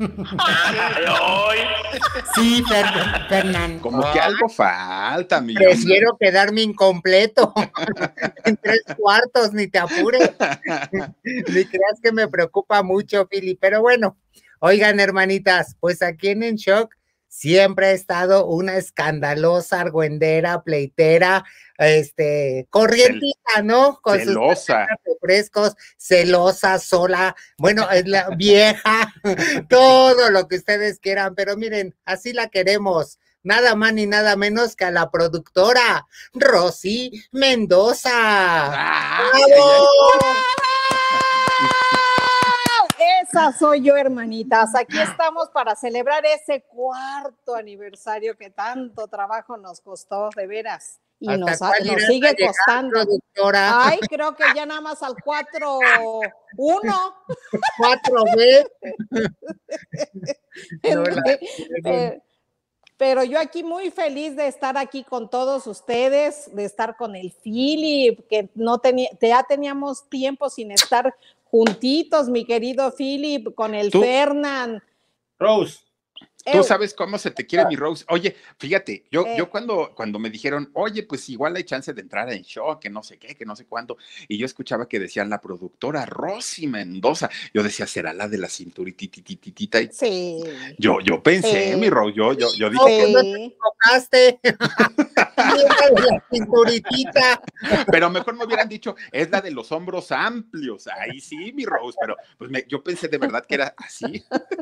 Sí, Fer- Fernán. Como que algo falta, mi Prefiero quedarme incompleto. En tres cuartos, ni te apures. Ni creas que me preocupa mucho, Fili. Pero bueno, oigan, hermanitas, pues aquí en En Shock siempre ha estado una escandalosa, argüendera, pleitera, este, corrientita, ¿no? Con celosa. Sus refrescos, celosa, sola, bueno, es la vieja, todo lo que ustedes quieran, pero miren, así la queremos. Nada más ni nada menos que a la productora Rosy Mendoza. ¡Bravo! Esa soy yo, hermanitas. Aquí estamos para celebrar ese cuarto aniversario que tanto trabajo nos costó, de veras. Y nos, ha, nos sigue costando. Productora? Ay, creo que ya nada más al cuatro uno. cuatro B. No, la... eh, pero yo aquí muy feliz de estar aquí con todos ustedes, de estar con el Philip, que no tenía, ya teníamos tiempo sin estar juntitos, mi querido Philip, con el ¿Tú? Fernan. Rose. Tú sabes cómo se te quiere mi Rose. Oye, fíjate, yo, Eh. yo cuando, cuando me dijeron, oye, pues igual hay chance de entrar en show, que no sé qué, que no sé cuánto, y yo escuchaba que decían la productora Rosy Mendoza. Yo decía, ¿será la de la cinturititititita? Sí. Yo, yo pensé, Sí. mi Rose, yo, yo, yo dije No, que pues no te equivocaste. Es la cinturitita. pero mejor me hubieran dicho, es la de los hombros amplios. Ahí sí, mi Rose, pero pues me, yo pensé de verdad que era así.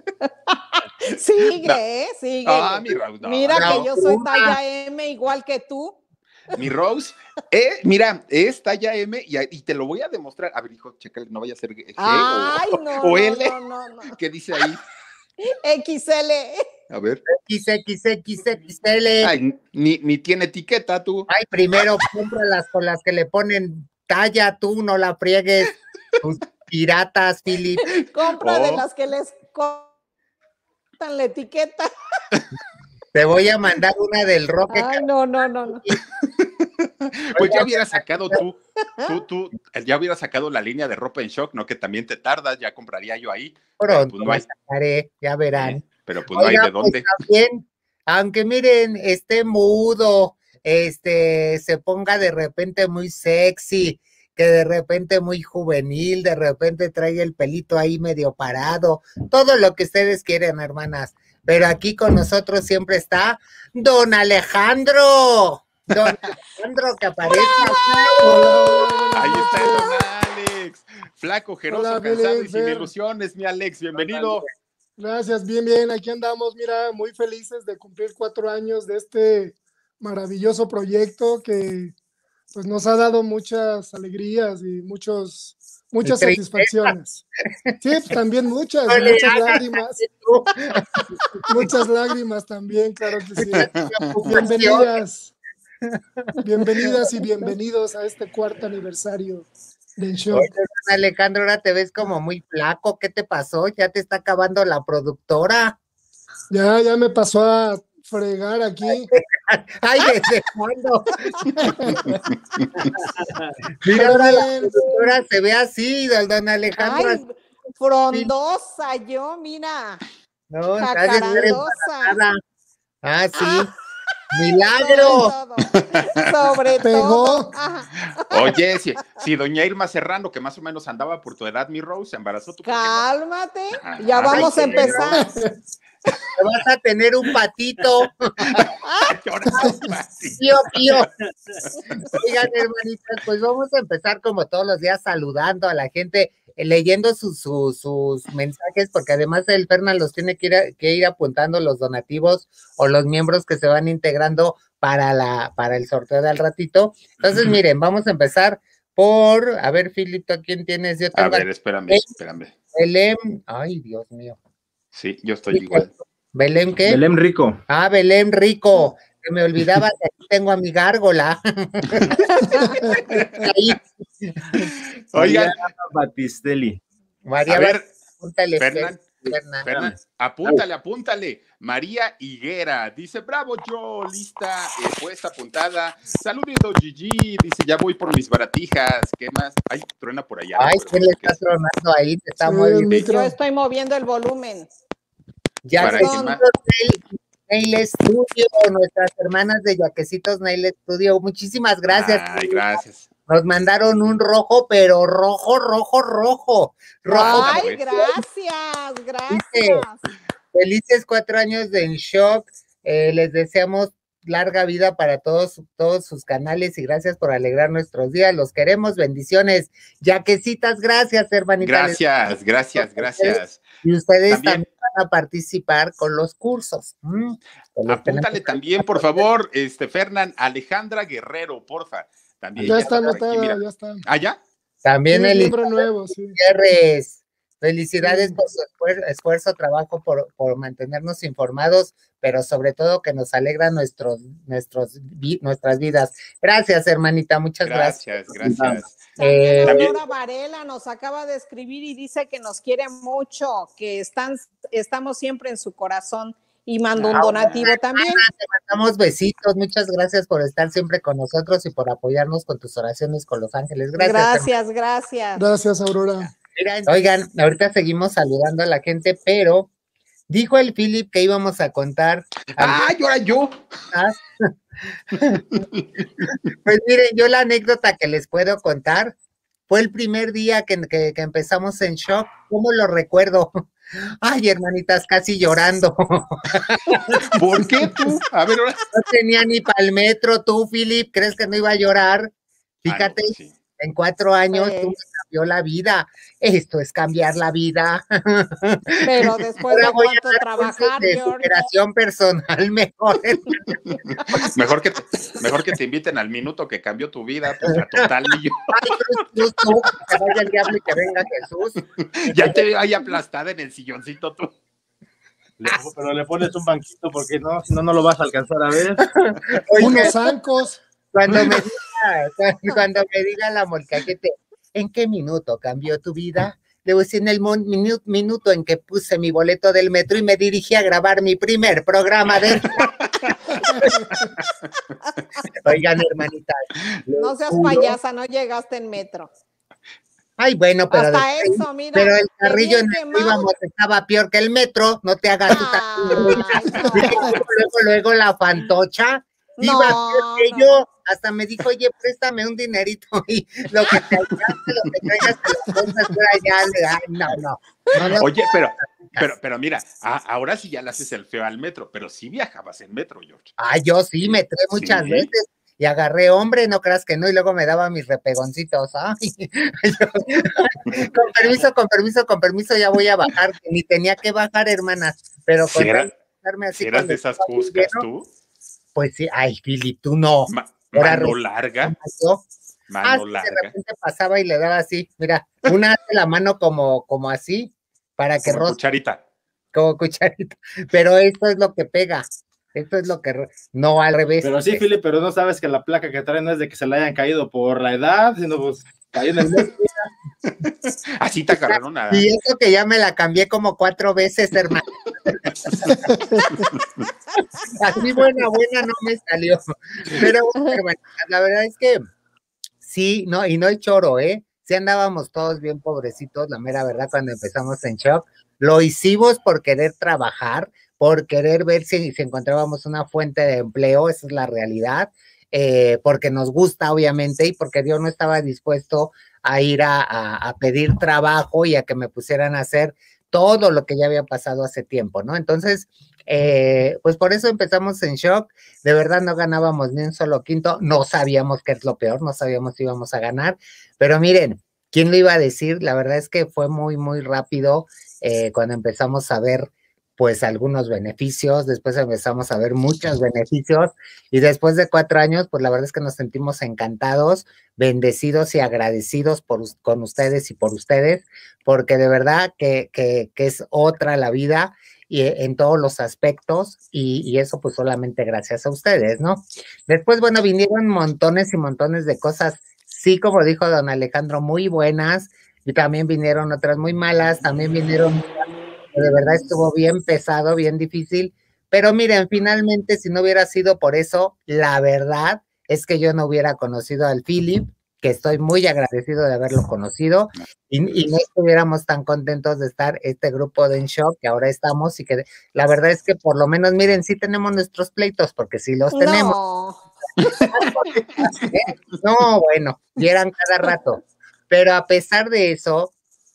Sigue, No. ¿eh? Sigue. Ah, mi Rose, no, Mira no. que yo soy talla M igual que tú. Mi Rose, eh, mira, es talla M y, y te lo voy a demostrar. A ver, hijo, chécale, no vaya a ser G Ay, o, no, o no, L. no, no, no. ¿Qué dice ahí? X L. A ver. X X X X L. Ay, ni, ni tiene etiqueta tú. Ay, primero cómpralas con las que le ponen talla, tú no la friegues. Tus piratas, Philip. Compra Oh. de las que les cortan la etiqueta. Te voy a mandar una del Roque. Ay, no, no, no, no. Pues ya hubiera sacado tú, tú, tú, ya hubiera sacado la línea de ropa en shock, ¿no? Que también te tardas, ya compraría yo ahí. Pronto Pues no hay, la sacaré, ya verán. eh, pero pues no hay Oiga, de dónde. pues, también, aunque miren, esté mudo, este, se ponga de repente muy sexy, que de repente muy juvenil, de repente trae el pelito ahí medio parado, todo lo que ustedes quieren, hermanas. Pero aquí con nosotros siempre está Don Alejandro. Don Alejandro, que aparece. Ahí está el don Alex. Flaco, ojeroso, Hola, cansado Belén, y sin Fer. ilusiones, mi Alex. Bienvenido. Gracias, bien, bien, aquí andamos, mira, muy felices de cumplir cuatro años de este maravilloso proyecto que pues nos ha dado muchas alegrías y muchos, muchas Y satisfacciones. Sí, pues, también muchas, No le muchas hagas, lágrimas, tú. muchas lágrimas también, claro que sí. Bienvenidas, bienvenidas y bienvenidos a este cuarto aniversario del show. Oye, don Alejandro, ahora te ves como muy flaco. ¿Qué te pasó? Ya te está acabando la productora. Ya, ya me pasó a fregar aquí. Ay, ¿desde cuándo? Mira, ahora la productora se ve así, don, don Alejandro. Ay, frondosa yo, mira. No, está de ser Jacarandosa. embarazada. Ah, sí. Milagro. Sobre Pegó. todo. Ajá. Oye, si, si doña Irma Serrano, que más o menos andaba por tu edad, mi Rose, se embarazó tú. Cálmate. Ah, Ya vamos a ay, empezar. Te vas a tener un patito. Pío, pío. Oigan, hermanitas, pues vamos a empezar como todos los días saludando a la gente, eh, leyendo sus, sus, sus mensajes, porque además el Fernan los tiene que ir, a- que ir apuntando los donativos o los miembros que se van integrando para, la, para el sorteo del ratito. Entonces, miren, vamos a empezar por, a ver, Filipto, ¿quién tienes? Yo A tengo ver, espérame, espérame. Belén, ay, Dios mío. Sí, yo estoy igual. ¿Belén qué? Belén Rico. Ah, Belén Rico. Que me olvidaba que aquí tengo a mi gárgola. Ahí. Oigan, María Batistelli. María, a ver, apúntale, Fernan, Fernanda. Fernan, apúntale, apúntale. María Higuera dice, bravo yo, lista, eh, puesta, apuntada. Saluditos, Gigi, dice, ya voy por mis baratijas. ¿Qué más? Ay, truena por allá. Ay, pero ¿qué no le sé qué está es. tronando ahí? Te está Sí, muy el micro. Yo estoy moviendo el volumen. Ya Para se que más- Nail, Nail Studio, nuestras hermanas de Yaquecitos Nail Studio. Muchísimas gracias. Ay, gracias. Nos mandaron un rojo, pero rojo, rojo, rojo. Rojo. Ay, pues. gracias, Dice, gracias. felices cuatro años de En Shock. Eh, les deseamos larga vida para todos, todos sus canales y gracias por alegrar nuestros días. Los queremos, bendiciones. Yaquecitas, gracias, hermanita. Gracias, gracias, gracias. Y ustedes También- también, van a participar con los cursos. Mm, pues los Apúntale tenemos- también, por favor, este Fernán, Alejandra Guerrero, porfa. También Ya está por aquí, anotada, mira. ya está. ¿Ah, ya? También Sí, el miembro nuevo, sí. Gutiérrez. Felicidades Sí. por su esfuer- esfuerzo, trabajo, por, por mantenernos informados, pero sobre todo que nos alegra nuestros, nuestros, vi- nuestras vidas. Gracias, hermanita, muchas gracias. Gracias, gracias. También Eh, También- Aurora Varela nos acaba de escribir y dice que nos quiere mucho, que están, estamos siempre en su corazón y manda un donativo también. Te mandamos besitos, muchas gracias por estar siempre con nosotros y por apoyarnos con tus oraciones con los ángeles. Gracias. Gracias, gracias. Gracias, Aurora. Mira, oigan, ahorita seguimos saludando a la gente, pero dijo el Philip que íbamos a contar. ¡Ah, y ahora yo! Pues miren, yo la anécdota que les puedo contar fue el primer día que, que, que empezamos en Shock. ¿Cómo lo recuerdo? Ay, hermanitas, casi llorando. ¿Por qué tú? A ver, ahora. No tenía ni para el metro, tú, Philip, ¿crees que no iba a llorar? Ah, no, Fíjate, pues sí. en cuatro años Sí. tú me cambió la vida. Esto es cambiar la vida. Pero después Ahora de voy a cuánto dar trabajar, cursos de George. superación personal mejor. Mejor que, te, mejor que te inviten al minuto que cambió tu vida, pues a total y yo. Ay, Cruz, Cruz, tú, que vaya el diablo y que venga Jesús. Ya te veo ahí aplastada en el silloncito tú. Le- pero le pones un banquito porque no, si no, no lo vas a alcanzar a ver. Oiga, Unos zancos. cuando me diga, cuando, cuando me diga la molcajete, ¿en qué minuto cambió tu vida? Le voy a decir en el mon- minu- minuto en que puse mi boleto del metro y me dirigí a grabar mi primer programa de... Oigan, hermanita. No seas payasa, no llegaste en metro. Ay, bueno, pero, Hasta después- eso, mira. pero el te carrillo bien en el que quemado. íbamos estaba peor que el metro, no te hagas tú tan- Ay, no. luego, luego la fantocha iba No, peor que no. yo, hasta me dijo, oye, préstame un dinerito y lo que te alcance, lo que traigas, te lo compras por allá. Le- Ay, no, no, no, no. Oye, pero, pero, pero mira, a- ahora sí ya le haces el feo al metro, pero sí viajabas en metro, George. Ah, yo sí, me trae muchas Sí. veces y agarré hombre, no creas que no, y luego me daba mis repegoncitos. Ay, yo- con permiso, con permiso, con permiso, ya voy a bajar, que ni tenía que bajar, hermanas, pero con ¿Si era- tal de bajarme así si eras cuando de esas estaba muy cuscas lleno, tú? pues sí, ay, Philip, tú no. Ma- Ahora mano resulta larga, que yo, ah, mano sí, de larga. repente pasaba y le daba así, mira, una hace la mano como, como así, para que Como roce, cucharita. como cucharita, pero esto es lo que pega, esto es lo que, ro- no al revés. Pero sí, Philip, pero no sabes que la placa que traen no es de que se le hayan caído por la edad, sino pues cayó en el metro. Así te agarraron nada. Y eso que ya me la cambié como cuatro veces, hermano. Así buena, buena no me salió. Pero bueno, bueno, la verdad es que sí, no, y no hay choro, ¿eh? Sí andábamos todos bien pobrecitos, la mera verdad, cuando empezamos en Shock. Lo hicimos por querer trabajar, por querer ver si, si encontrábamos una fuente de empleo, esa es la realidad, eh, porque nos gusta, obviamente, y porque Dios no estaba dispuesto a ir a, a, a pedir trabajo y a que me pusieran a hacer todo lo que ya había pasado hace tiempo, ¿no? Entonces, eh, pues por eso empezamos en Shock, de verdad no ganábamos ni un solo quinto, no sabíamos qué es lo peor, no sabíamos si íbamos a ganar, pero miren, ¿quién lo iba a decir? La verdad es que fue muy, muy rápido eh, cuando empezamos a ver pues algunos beneficios, después empezamos a ver muchos beneficios y después de cuatro años, pues la verdad es que nos sentimos encantados, bendecidos y agradecidos por, con ustedes y por ustedes, porque de verdad que, que, que es otra la vida y en todos los aspectos y, y eso pues solamente gracias a ustedes, ¿no? Después, bueno, vinieron montones y montones de cosas, sí, como dijo don Alejandro, muy buenas y también vinieron otras muy malas, también vinieron que de verdad estuvo bien pesado, bien difícil. Pero miren, finalmente, si no hubiera sido por eso, la verdad es que yo no hubiera conocido al Philip, que estoy muy agradecido de haberlo conocido, y, y no estuviéramos tan contentos de estar este grupo de En Shock, que ahora estamos, y que la verdad es que por lo menos, miren, sí tenemos nuestros pleitos, porque sí los tenemos. No. No, bueno, vieran cada rato. Pero a pesar de eso,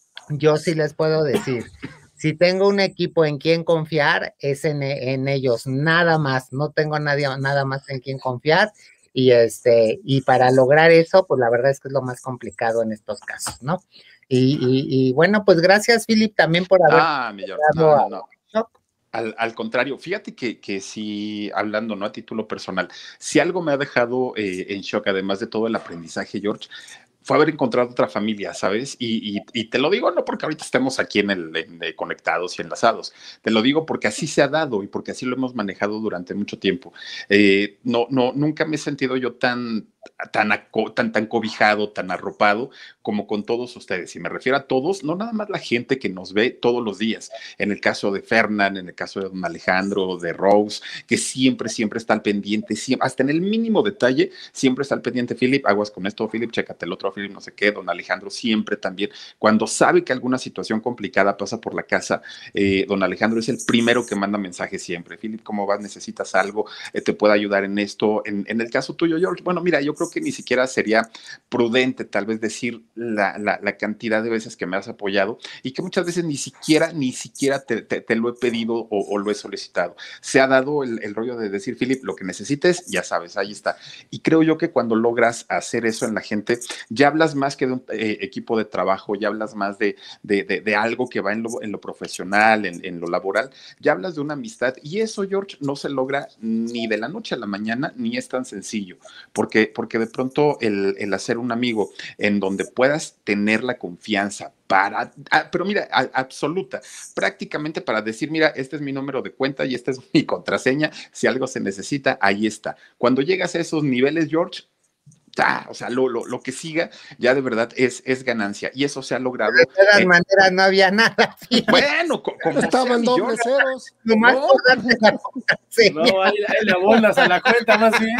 yo sí les puedo decir, si tengo un equipo en quien confiar, es en, en ellos, nada más, no tengo nadie, nada más en quien confiar, y este, y para lograr eso, pues la verdad es que es lo más complicado en estos casos, ¿no? Y, y, y bueno, pues gracias, Philip, también por haber... Ah, mi George, no, no, no. Al, al contrario, fíjate que, que sí, hablando, ¿no? A título personal, si algo me ha dejado eh, en shock, además de todo el aprendizaje, George, fue haber encontrado otra familia, ¿sabes? Y, y, y te lo digo no porque ahorita estemos aquí en el en, de conectados y enlazados, te lo digo porque así se ha dado y porque así lo hemos manejado durante mucho tiempo. Eh, no, no, nunca me he sentido yo tan, tan, tan, tan cobijado, tan arropado como con todos ustedes. Y me refiero a todos, no nada más la gente que nos ve todos los días. En el caso de Fernán, en el caso de don Alejandro, de Rose, que siempre, siempre está al pendiente, siempre, hasta en el mínimo detalle, siempre está al pendiente. Philip, aguas con esto, Philip, chécate el otro, Philip, no sé qué, don Alejandro siempre también. Cuando sabe que alguna situación complicada pasa por la casa, eh, don Alejandro es el primero que manda mensajes siempre. Philip, ¿cómo vas? ¿Necesitas algo? Eh, ¿Te puedo ayudar en esto? En, en el caso tuyo, George, bueno, mira, yo creo que ni siquiera sería prudente tal vez decir la, la, la cantidad de veces que me has apoyado y que muchas veces ni siquiera, ni siquiera te, te, te lo he pedido o, o lo he solicitado. Se ha dado el, el rollo de decir, Philip, lo que necesites, ya sabes, ahí está. Y creo yo que cuando logras hacer eso en la gente, ya hablas más que de un eh, equipo de trabajo, ya hablas más de, de, de, de algo que va en lo, en lo profesional, en, en lo laboral, ya hablas de una amistad y eso, George, no se logra ni de la noche a la mañana, ni es tan sencillo, porque, porque de pronto el, el hacer un amigo en donde puedas tener la confianza para, ah, pero mira, a, absoluta, prácticamente para decir, mira, este es mi número de cuenta y esta es mi contraseña, si algo se necesita, ahí está. Cuando llegas a esos niveles, George, Ah, o sea, lo, lo, lo que siga ya de verdad es, es ganancia y eso se ha logrado. De todas eh, maneras no había nada. ¿Sí? Bueno, co como estaban dobles ceros. Nomás no, por darte la contraseña. No, ahí, ahí le abonas a la cuenta más bien.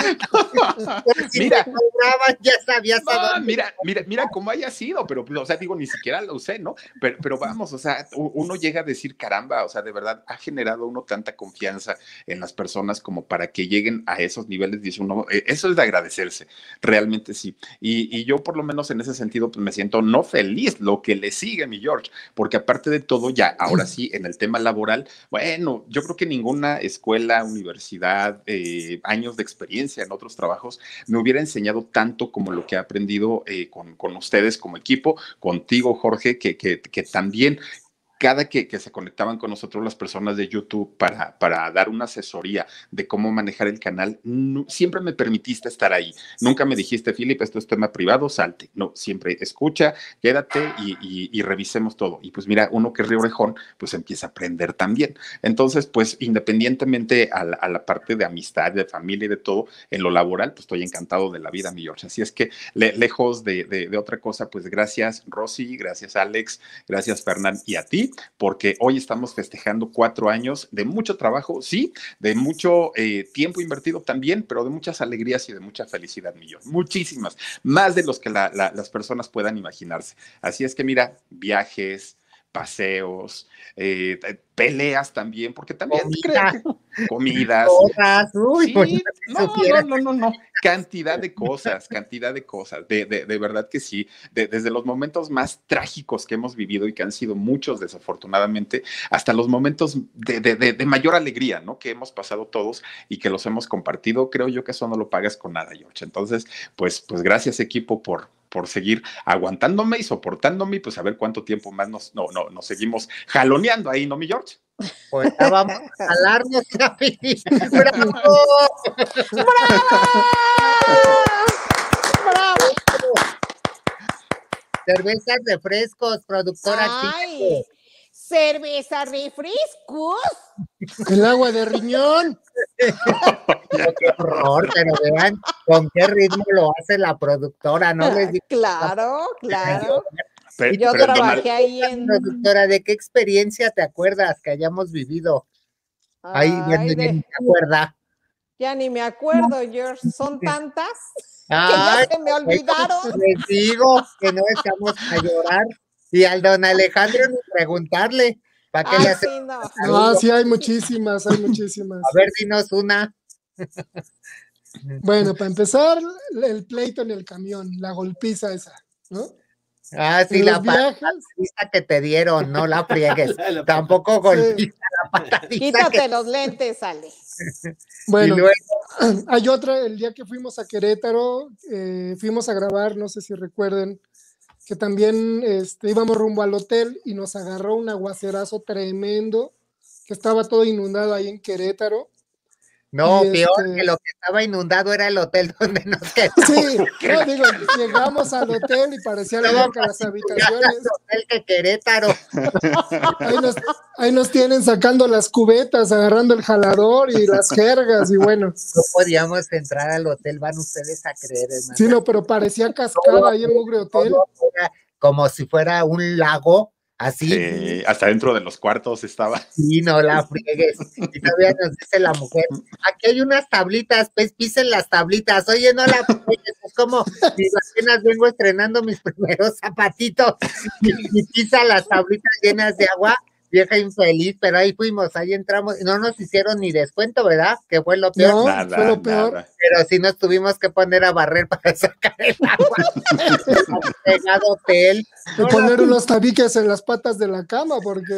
Si mira, te cobraban, ya sabías a no, dónde. mira, mira, mira cómo haya sido, pero, o sea, digo, ni siquiera lo usé, ¿no? Pero, pero vamos, o sea, uno llega a decir, caramba, o sea, de verdad, ha generado uno tanta confianza en las personas como para que lleguen a esos niveles, dice uno, eh, eso es de agradecerse, realmente sí. Y, y yo por lo menos en ese sentido, pues me siento no feliz, lo que le sigue a mi George, porque aparte de todo, ya, ahora sí, en el tema laboral, bueno, yo creo que ninguna escuela, universidad, eh, años de experiencia en otros trabajos, me hubiera enseñado tanto como lo que he aprendido eh, con, con ustedes como equipo, contigo, Jorge, que, que, que también cada que, que se conectaban con nosotros las personas de YouTube para, para dar una asesoría de cómo manejar el canal, no, siempre me permitiste estar ahí. Nunca me dijiste, Philip, esto es tema privado, salte. No, siempre escucha, quédate y, y, y revisemos todo. Y pues mira, uno que es orejón, pues empieza a aprender también. Entonces, pues independientemente a la, a la parte de amistad, de familia y de todo, en lo laboral, pues estoy encantado de la vida, mi George. Así es que le, lejos de, de, de otra cosa, pues gracias, Rosy, gracias, Alex, gracias, Fernán, y a ti, porque hoy estamos festejando cuatro años de mucho trabajo, sí, de mucho eh, tiempo invertido también, pero de muchas alegrías y de mucha felicidad, millón. Muchísimas, más de los que la, la, las personas puedan imaginarse. Así es que mira, viajes, paseos, eh, peleas también, porque también Comida. creo que comidas. Todas, uy, Sí, pues, no, supiera. no, no, no, no, cantidad de cosas, cantidad de cosas, de, de, de verdad que sí, de, desde los momentos más trágicos que hemos vivido y que han sido muchos desafortunadamente, hasta los momentos de, de, de, de mayor alegría, ¿no? Que hemos pasado todos y que los hemos compartido, creo yo que eso no lo pagas con nada, George. Entonces, pues, pues gracias equipo por, por seguir aguantándome y soportándome y pues a ver cuánto tiempo más nos, no, no, nos seguimos jaloneando ahí, ¿no, mi George? Pues ya vamos a jalarnos, Gaby. ¡Bravo! ¡Bravo! Cervezas, refrescos, productora. ¡Ay! ¡Cerveza, refrescos! El agua de riñón. Qué horror, pero vean con qué ritmo lo hace la productora, ¿no? Les digo, Claro, claro. Pero, Yo pero el trabajé Donald- ahí en... Productora, ¿de qué experiencia te acuerdas que hayamos vivido? Ahí, bueno, Ay, ya de- ni te acuerda. Ya ni me acuerdo, George. Son tantas que Ay, ya se me olvidaron. les digo que no estamos a llorar. Y al don Alejandro ni preguntarle, ¿para qué Ay, le hace? sí, no. No, sí hay muchísimas, hay muchísimas. A ver, dinos una. Bueno, para empezar, el pleito en el camión, la golpiza esa, ¿no? Ah, sí, En la los viajes. patadiza que te dieron, no la friegues. Tampoco golpiza la patadiza que... Quítate los lentes, Ale. Bueno, Y luego- hay otra, el día que fuimos a Querétaro, eh, fuimos a grabar, no sé si recuerden, que también este, íbamos rumbo al hotel y nos agarró un aguacerazo tremendo, que estaba todo inundado ahí en Querétaro. No, Y peor este- que lo que estaba inundado era el hotel donde nos quedamos. Sí, no, digo, llegamos al hotel y parecía alberca las habitaciones. Hotel que Querétaro. Ahí nos, ahí nos tienen sacando las cubetas, agarrando el jalador y las jergas y bueno. No podíamos entrar al hotel, van ustedes a creer, hermano. Sí, no, pero parecía cascada ahí en Mugre Hotel. Todo era como si fuera un lago, así. Sí, hasta dentro de los cuartos estaba. Sí, no la friegues. Y todavía nos dice la mujer, aquí hay unas tablitas, pues pisen las tablitas. Oye, no la friegues, es como si apenas vengo estrenando mis primeros zapatitos y, y pisa las tablitas llenas de agua, vieja infeliz, pero ahí fuimos, ahí entramos, y no nos hicieron ni descuento, ¿verdad? Que fue lo peor. No, Nada, fue lo peor. nada. Pero sí nos tuvimos que poner a barrer para sacar el agua. Pegado hotel. Y poner unos tabiques en las patas de la cama porque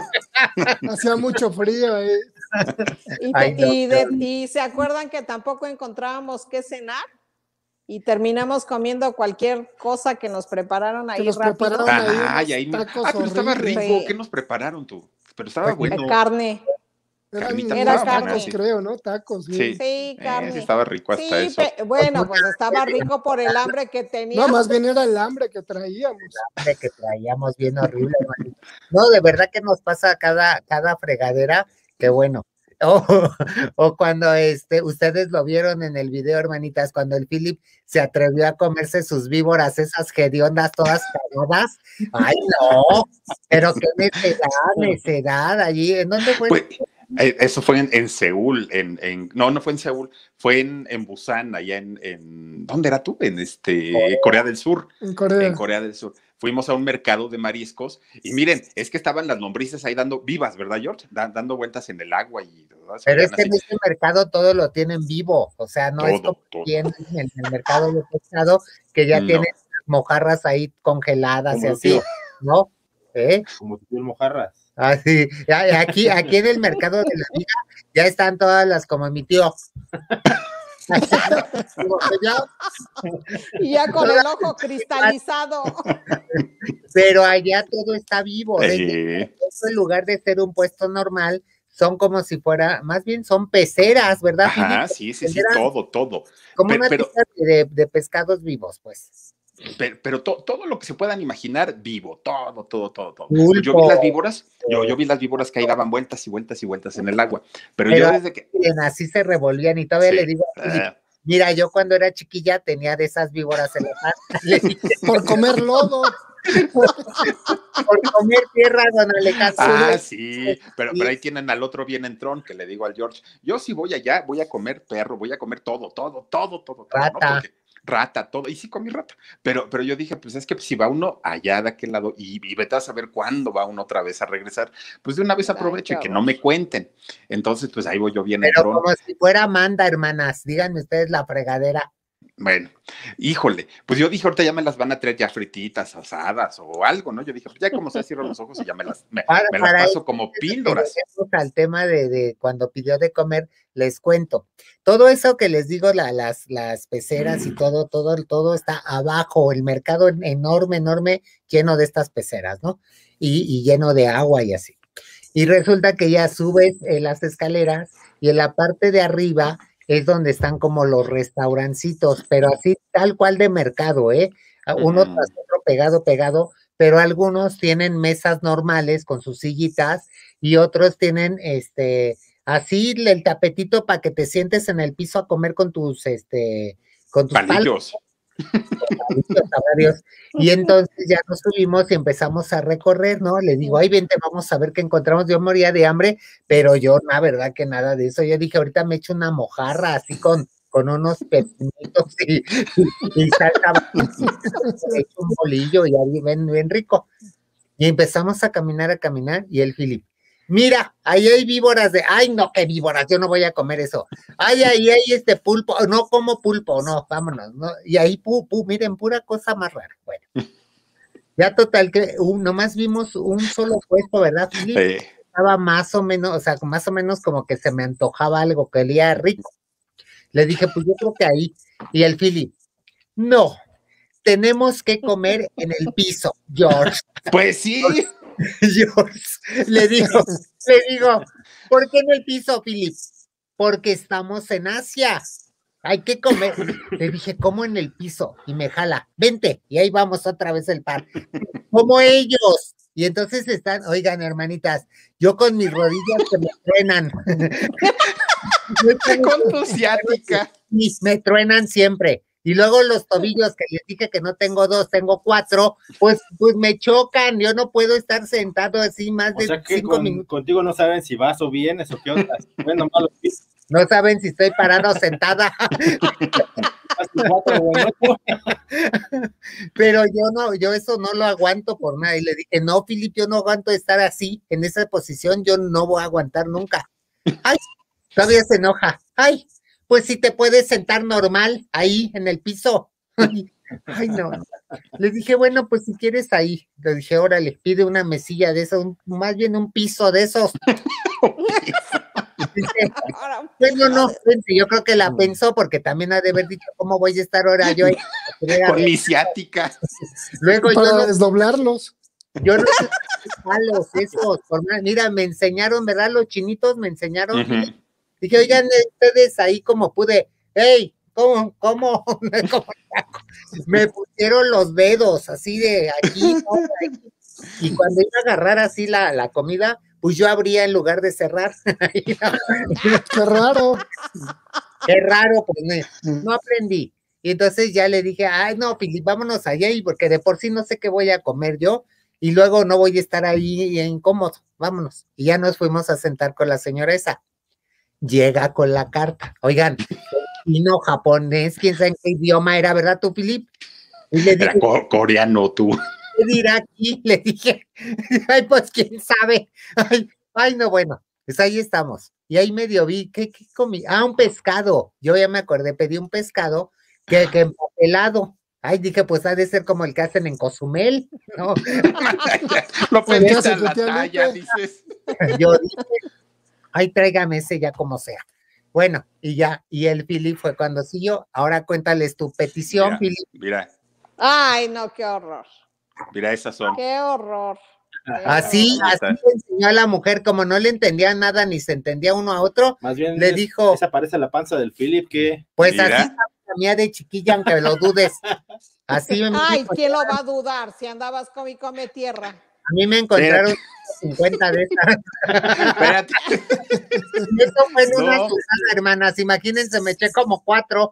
hacía mucho frío ahí. Y, te- Ay, no, y de- no. y se acuerdan que tampoco encontrábamos qué cenar y terminamos comiendo cualquier cosa que nos prepararon ahí nos rápido. prepararon ahí Ah, unos y ahí me- tacos ah, pero estaba horribles. rico. Sí. ¿Qué nos prepararon tú? Pero estaba De bueno. carne. Eran Carnita unos Era tacos, carne. creo, ¿no? Tacos, sí. Sí. Sí, Eh, carne. sí estaba rico hasta Sí, eso. pe- bueno, pues estaba rico por el hambre que No, teníamos. más bien era el hambre que traíamos. De que traíamos bien horrible, hermanito. No, de verdad que nos pasa cada, cada fregadera, que bueno. O, o cuando este, ustedes lo vieron en el video, hermanitas, cuando el Philip se atrevió a comerse sus víboras, esas hediondas todas cagadas. Ay, no, pero qué necedad, necedad allí. ¿En dónde fue? Pues, eh, eso fue en, en Seúl, en, en, no, no fue en Seúl, fue en, en Busan, allá en, en, ¿dónde era tú? En este, Corea del Sur. En Corea. En Corea del Sur. Fuimos a un mercado de mariscos y miren, es que estaban las lombrices ahí dando vivas, ¿verdad, George? Da- dando vueltas en el agua y... ¿verdad? Se Pero es veían que en así. este mercado todo lo tienen vivo, o sea, no es Todo, como todo. aquí en, en el mercado de pescado que ya No. tienen mojarras ahí congeladas y Como así, tío. ¿no? ¿Eh? Como tu tío el mojarras. Así, ya- aquí, aquí en el mercado de la vida ya están todas las como mi tío. Digo, pues ya, Y ya con el ojo cristalizado. pero allá todo está vivo. De hecho, Eh, eso, en lugar de ser un puesto normal, son como si fuera, más bien son peceras, ¿verdad? ajá, Philip? sí, sí, sí, Eran todo, todo. Como Pe- una pero- tienda de, de pescados vivos, pues. Pero, pero to- todo lo que se puedan imaginar, vivo, todo, todo, todo, todo. Pulpo. Pues yo vi las víboras, yo, yo vi las víboras que ahí daban vueltas y vueltas y vueltas en el agua. Pero, Pero yo desde que... miren, así se revolvían y todavía Sí, le digo, a Philip, ah, mira, yo cuando era chiquilla tenía de esas víboras en la mano. Le dije, Por comer lodo. por comer tierra, don Alejandro. ah, sí, pero, pero ahí tienen al otro bien entrón que le digo al George, yo si voy allá, voy a comer perro, voy a comer todo, todo, todo, todo, todo, ¿no? Rata. Porque- rata, todo, y sí comí rata, pero, pero yo dije, pues es que si va uno allá de aquel lado y, y vete a saber cuándo va uno otra vez a regresar, pues de una vez aprovecho Ay, y que qué no me cuenten. Entonces, pues ahí voy yo bien Pero entrón. como si fuera Amanda, hermanas, díganme ustedes la fregadera. Bueno, híjole, pues yo dije, ahorita ya me las van a traer ya frititas, asadas o algo, ¿no? Yo dije, pues ya como se cierro los ojos y ya me las, me, Para- me las para paso eso, como antes de que píldoras. lleguemos al tema de, de cuando pidió de comer, les cuento. Todo eso que les digo, la- las, las peceras y todo, todo, todo está abajo, el mercado enorme, enorme, lleno de estas peceras, ¿no? Y, y lleno de agua y así. Y resulta que ya subes en las escaleras y en la parte de arriba es donde están como los restaurancitos, pero así tal cual de mercado, ¿eh? Uno Ujú. tras otro pegado, pegado, pero algunos tienen mesas normales con sus sillitas y otros tienen este así el tapetito para que te sientes en el piso a comer con tus este con tus palos. Palillos. Y entonces ya nos subimos y empezamos a recorrer, ¿no? Le digo, ay, vente, vamos a ver qué encontramos. Yo moría de hambre, pero yo, la verdad que nada de eso. Yo dije, ahorita me echo una mojarra así con, con unos pepinitos y, y salsa, he hecho un bolillo y ahí ven, bien rico. Y empezamos a caminar, a caminar, y el Philip, mira, ahí hay víboras de, ay, no, qué víboras, yo no voy a comer eso. Ay, ahí hay este pulpo, no como pulpo, no, vámonos, ¿no? Y ahí, pu, pu, miren, pura cosa más rara. Bueno, ya total que uh, nomás vimos un solo puesto, ¿verdad, Philip? Sí. Estaba más o menos, o sea, más o menos como que se me antojaba algo que olía rico. Le dije, pues yo creo que ahí. Y el Philip, no, tenemos que comer en el piso, George. Pues sí. George, le digo, le digo, ¿por qué en el piso, Philip? Porque estamos en Asia, hay que comer. Le dije, ¿cómo en el piso? Y me jala, vente, y ahí vamos otra vez el par, como ellos. Y entonces están, oigan, hermanitas, yo con mis rodillas que me truenan. Con tu ciática. Y me truenan siempre. Y luego los tobillos, que les dije que no tengo dos, tengo cuatro, pues, pues me chocan, yo no puedo estar sentado así más de o sea que cinco con, minutos. Contigo no saben si vas o vienes o qué onda. Bueno, malo. No saben si estoy parada o sentada. Pero yo no, yo eso no lo aguanto por nada. Y le dije, no, Philip, yo no aguanto estar así, en esa posición, yo no voy a aguantar nunca. Ay, todavía se enoja. Ay, pues si te puedes sentar normal, ahí, en el piso. Ay, ay, no. Le dije, bueno, pues si quieres ahí. Le dije, órale, pide una mesilla de eso, un, más bien un piso de esos. Dice, bueno, no, yo creo que la pensó porque también ha de haber dicho, ¿cómo voy a estar ahora yo? Ahí? Con mi ciática. Luego para yo no, desdoblarlos. Yo no sé palos esos, por más, mira, me enseñaron, ¿verdad? Los chinitos me enseñaron. Uh-huh. Dije, oigan, ustedes ahí como pude, hey, ¿cómo? ¿Cómo? Me pusieron los dedos así de aquí, ¿no? Y cuando iba a agarrar así la, la comida, pues yo abría en lugar de cerrar. Qué raro. Qué raro, pues no, no aprendí. Y entonces ya le dije, ay, no, Philip, vámonos allá, porque de por sí no sé qué voy a comer yo, y luego no voy a estar ahí incómodo, vámonos. Y ya nos fuimos a sentar con la señora esa. Llega con la carta. Oigan, chino, japonés, quién sabe en qué idioma era, ¿verdad tú, Philip? Y le dije, era co coreano tú. ¿Qué dirá aquí? Le dije, ay, pues quién sabe. Ay, ay, no, bueno, pues ahí estamos. Y ahí medio vi, ¿qué, qué comí? Ah, un pescado. Yo ya me acordé, pedí un pescado que, que empapelado. Ay, dije, pues ha de ser como el que hacen en Cozumel, ¿no? Lo pediste a la talla, dices. Yo dije, ay, tráigame ese ya como sea. Bueno, y ya, y el Philip fue cuando siguió. Ahora cuéntales tu petición, mira, Philip. Mira. Ay, no, qué horror. Mira, esas son. Qué horror. Qué así, horror. así le enseñó a la mujer, como no le entendía nada ni se entendía uno a otro, más bien le es, dijo. Esa parece la panza del Philip, que. Pues mira. Así la mía de chiquilla, aunque lo dudes. Así me Ay, dijo, ¿quién lo va a dudar si andabas come y come tierra? A mí me encontraron cincuenta de esas. Espérate. Eso fue en no. una susana, hermanas. Imagínense, me eché como cuatro.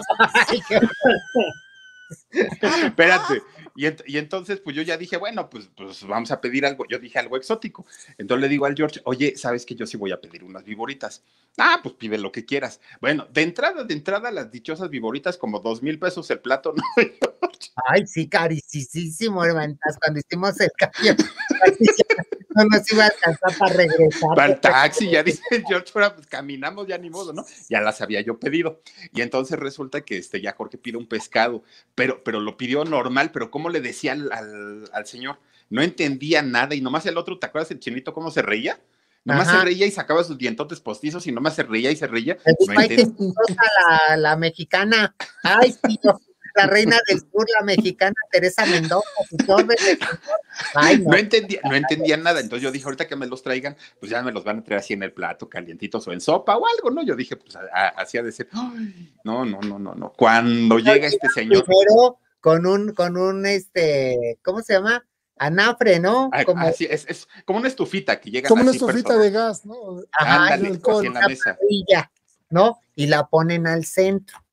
Espérate. Y, ent y entonces, pues yo ya dije, bueno, pues, pues vamos a pedir algo. Yo dije algo exótico. Entonces le digo al George, oye, ¿sabes que yo sí voy a pedir unas viboritas? Ah, pues pide lo que quieras. Bueno, de entrada, de entrada, las dichosas viboritas, como dos mil pesos el plato, ¿no? Ay, sí, carísimo, hermanitas. Cuando hicimos el cambio, no nos iba a alcanzar para regresar. Para el taxi, ya dice el George, ahora pues caminamos, ya ni modo, ¿no? Ya las había yo pedido. Y entonces resulta que este, ya Jorge pide un pescado, pero, pero lo pidió normal, pero ¿cómo le decía al, al, al señor? No entendía nada y nomás el otro, ¿te acuerdas el chinito cómo se reía? Nomás Ajá. se reía y sacaba sus dientotes postizos y nomás se reía y se reía. No la, la mexicana. Ay, tío. La reina del sur, la mexicana Teresa Mendoza. Ay, no. No, entendía, no entendía nada. Entonces yo dije, ahorita que me los traigan, pues ya me los van a traer así en el plato, calientitos o en sopa o algo, ¿no? Yo dije, pues así ha de ser. Ay, no, no, no, no, no. Cuando llega este señor. Primero con un, con un, este, ¿cómo se llama? Anafre, ¿no? Como, así es, es como una estufita que llega. Como una estufita personas. de gas, ¿no? Ajá, ándale, en la mesa. Parrilla, ¿no? Y la ponen al centro.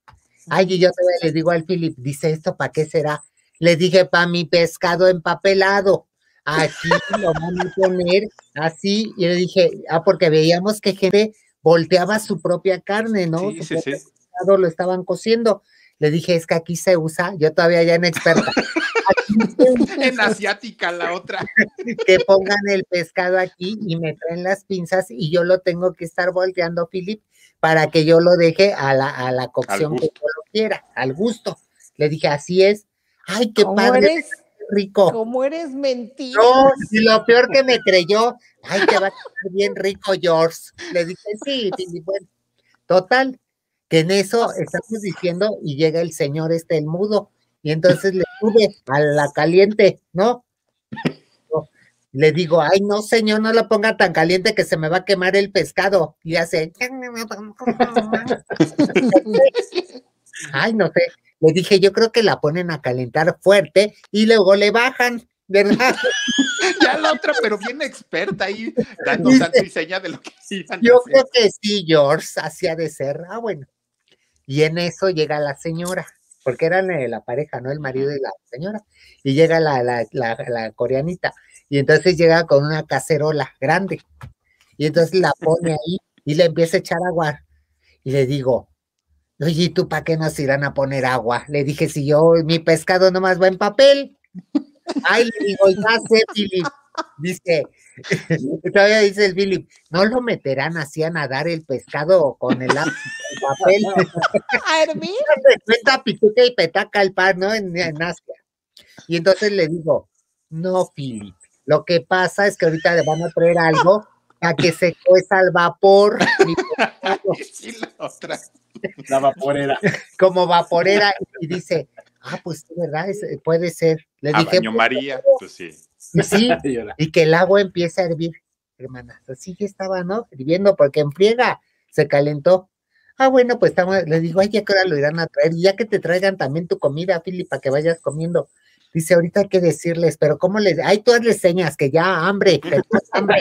Ay, y yo todavía le digo al Philip, dice, ¿esto para qué será? Le dije, para mi pescado empapelado. Aquí lo van a poner así. Y le dije, ah, porque veíamos que gente volteaba su propia carne, ¿no? Sí, Su sí, propio sí. pescado lo estaban cociendo. Le dije, es que aquí se usa, yo todavía ya en experta. En asiática la otra. Que pongan el pescado aquí y me traen las pinzas y yo lo tengo que estar volteando, Philip, para que yo lo deje a la, a la cocción que yo lo quiera, al gusto. Le dije, así es. Ay, qué ¿Cómo padre, eres? rico. ¿Cómo eres mentiroso? No, y lo peor que me creyó, ay, te va a quedar bien rico, George. Le dije, sí, Philip, bueno. Total, que en eso estamos diciendo y llega el señor este, el mudo, y entonces le sube a la caliente, ¿no? Le digo, ay, no, señor, no lo ponga tan caliente que se me va a quemar el pescado. Y hace, ay, no sé. Le dije, yo creo que la ponen a calentar fuerte y luego le bajan, ¿verdad? Ya la otra, pero bien experta ahí, dando santo y seña de lo que iban Yo a hacer. creo que sí, George, así ha de ser. Ah, bueno. Y en eso llega la señora, porque eran eh, la pareja, ¿no? El marido y la señora. Y llega la, la, la, la coreanita. Y entonces llega con una cacerola grande. Y entonces la pone ahí y le empieza a echar agua. Y le digo, oye, ¿y tú para qué nos irán a poner agua? Le dije, si yo, mi pescado nomás va en papel. Ay, le digo, ya sé, Philip. Dice, todavía dice el Philip, ¿no lo meterán así a nadar el pescado con el, el papel? ¿A hervir? Se cuenta pituca y petaca el pan, ¿no? En, en Asia. Y entonces le digo, no, Philip, lo que pasa es que ahorita le van a traer algo para que se cueza al vapor. Sí, la otra. La vaporera. Como vaporera. Y dice, ah, pues sí, ¿verdad? Es, puede ser. Le A dije, baño María, pues sí. sí, y que el agua empiece a hervir, hermanas. Así ya estaba, ¿no? Hirviendo, porque en friega se calentó. Ah, bueno, pues estamos, le digo, ay, ya que ahora lo irán a traer, y ya que te traigan también tu comida, Philip, para que vayas comiendo. Dice, ahorita hay que decirles, pero ¿cómo les? Ay, tú hazles señas, que ya hambre, que ya hambre.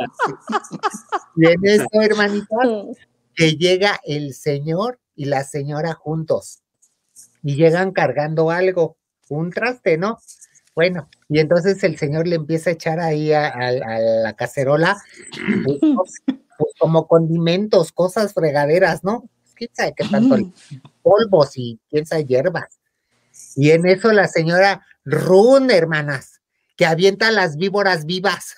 Y en eso, hermanita, que llega el señor y la señora juntos, y llegan cargando algo, un traste, ¿no? Bueno, y entonces el señor le empieza a echar ahí a, a, a la cacerola, pues, pues como condimentos, cosas fregaderas, ¿no? ¿Quién sabe qué tanto? Polvos y quién sabe hierbas. Y en eso la señora Run, hermanas, que avienta las víboras vivas.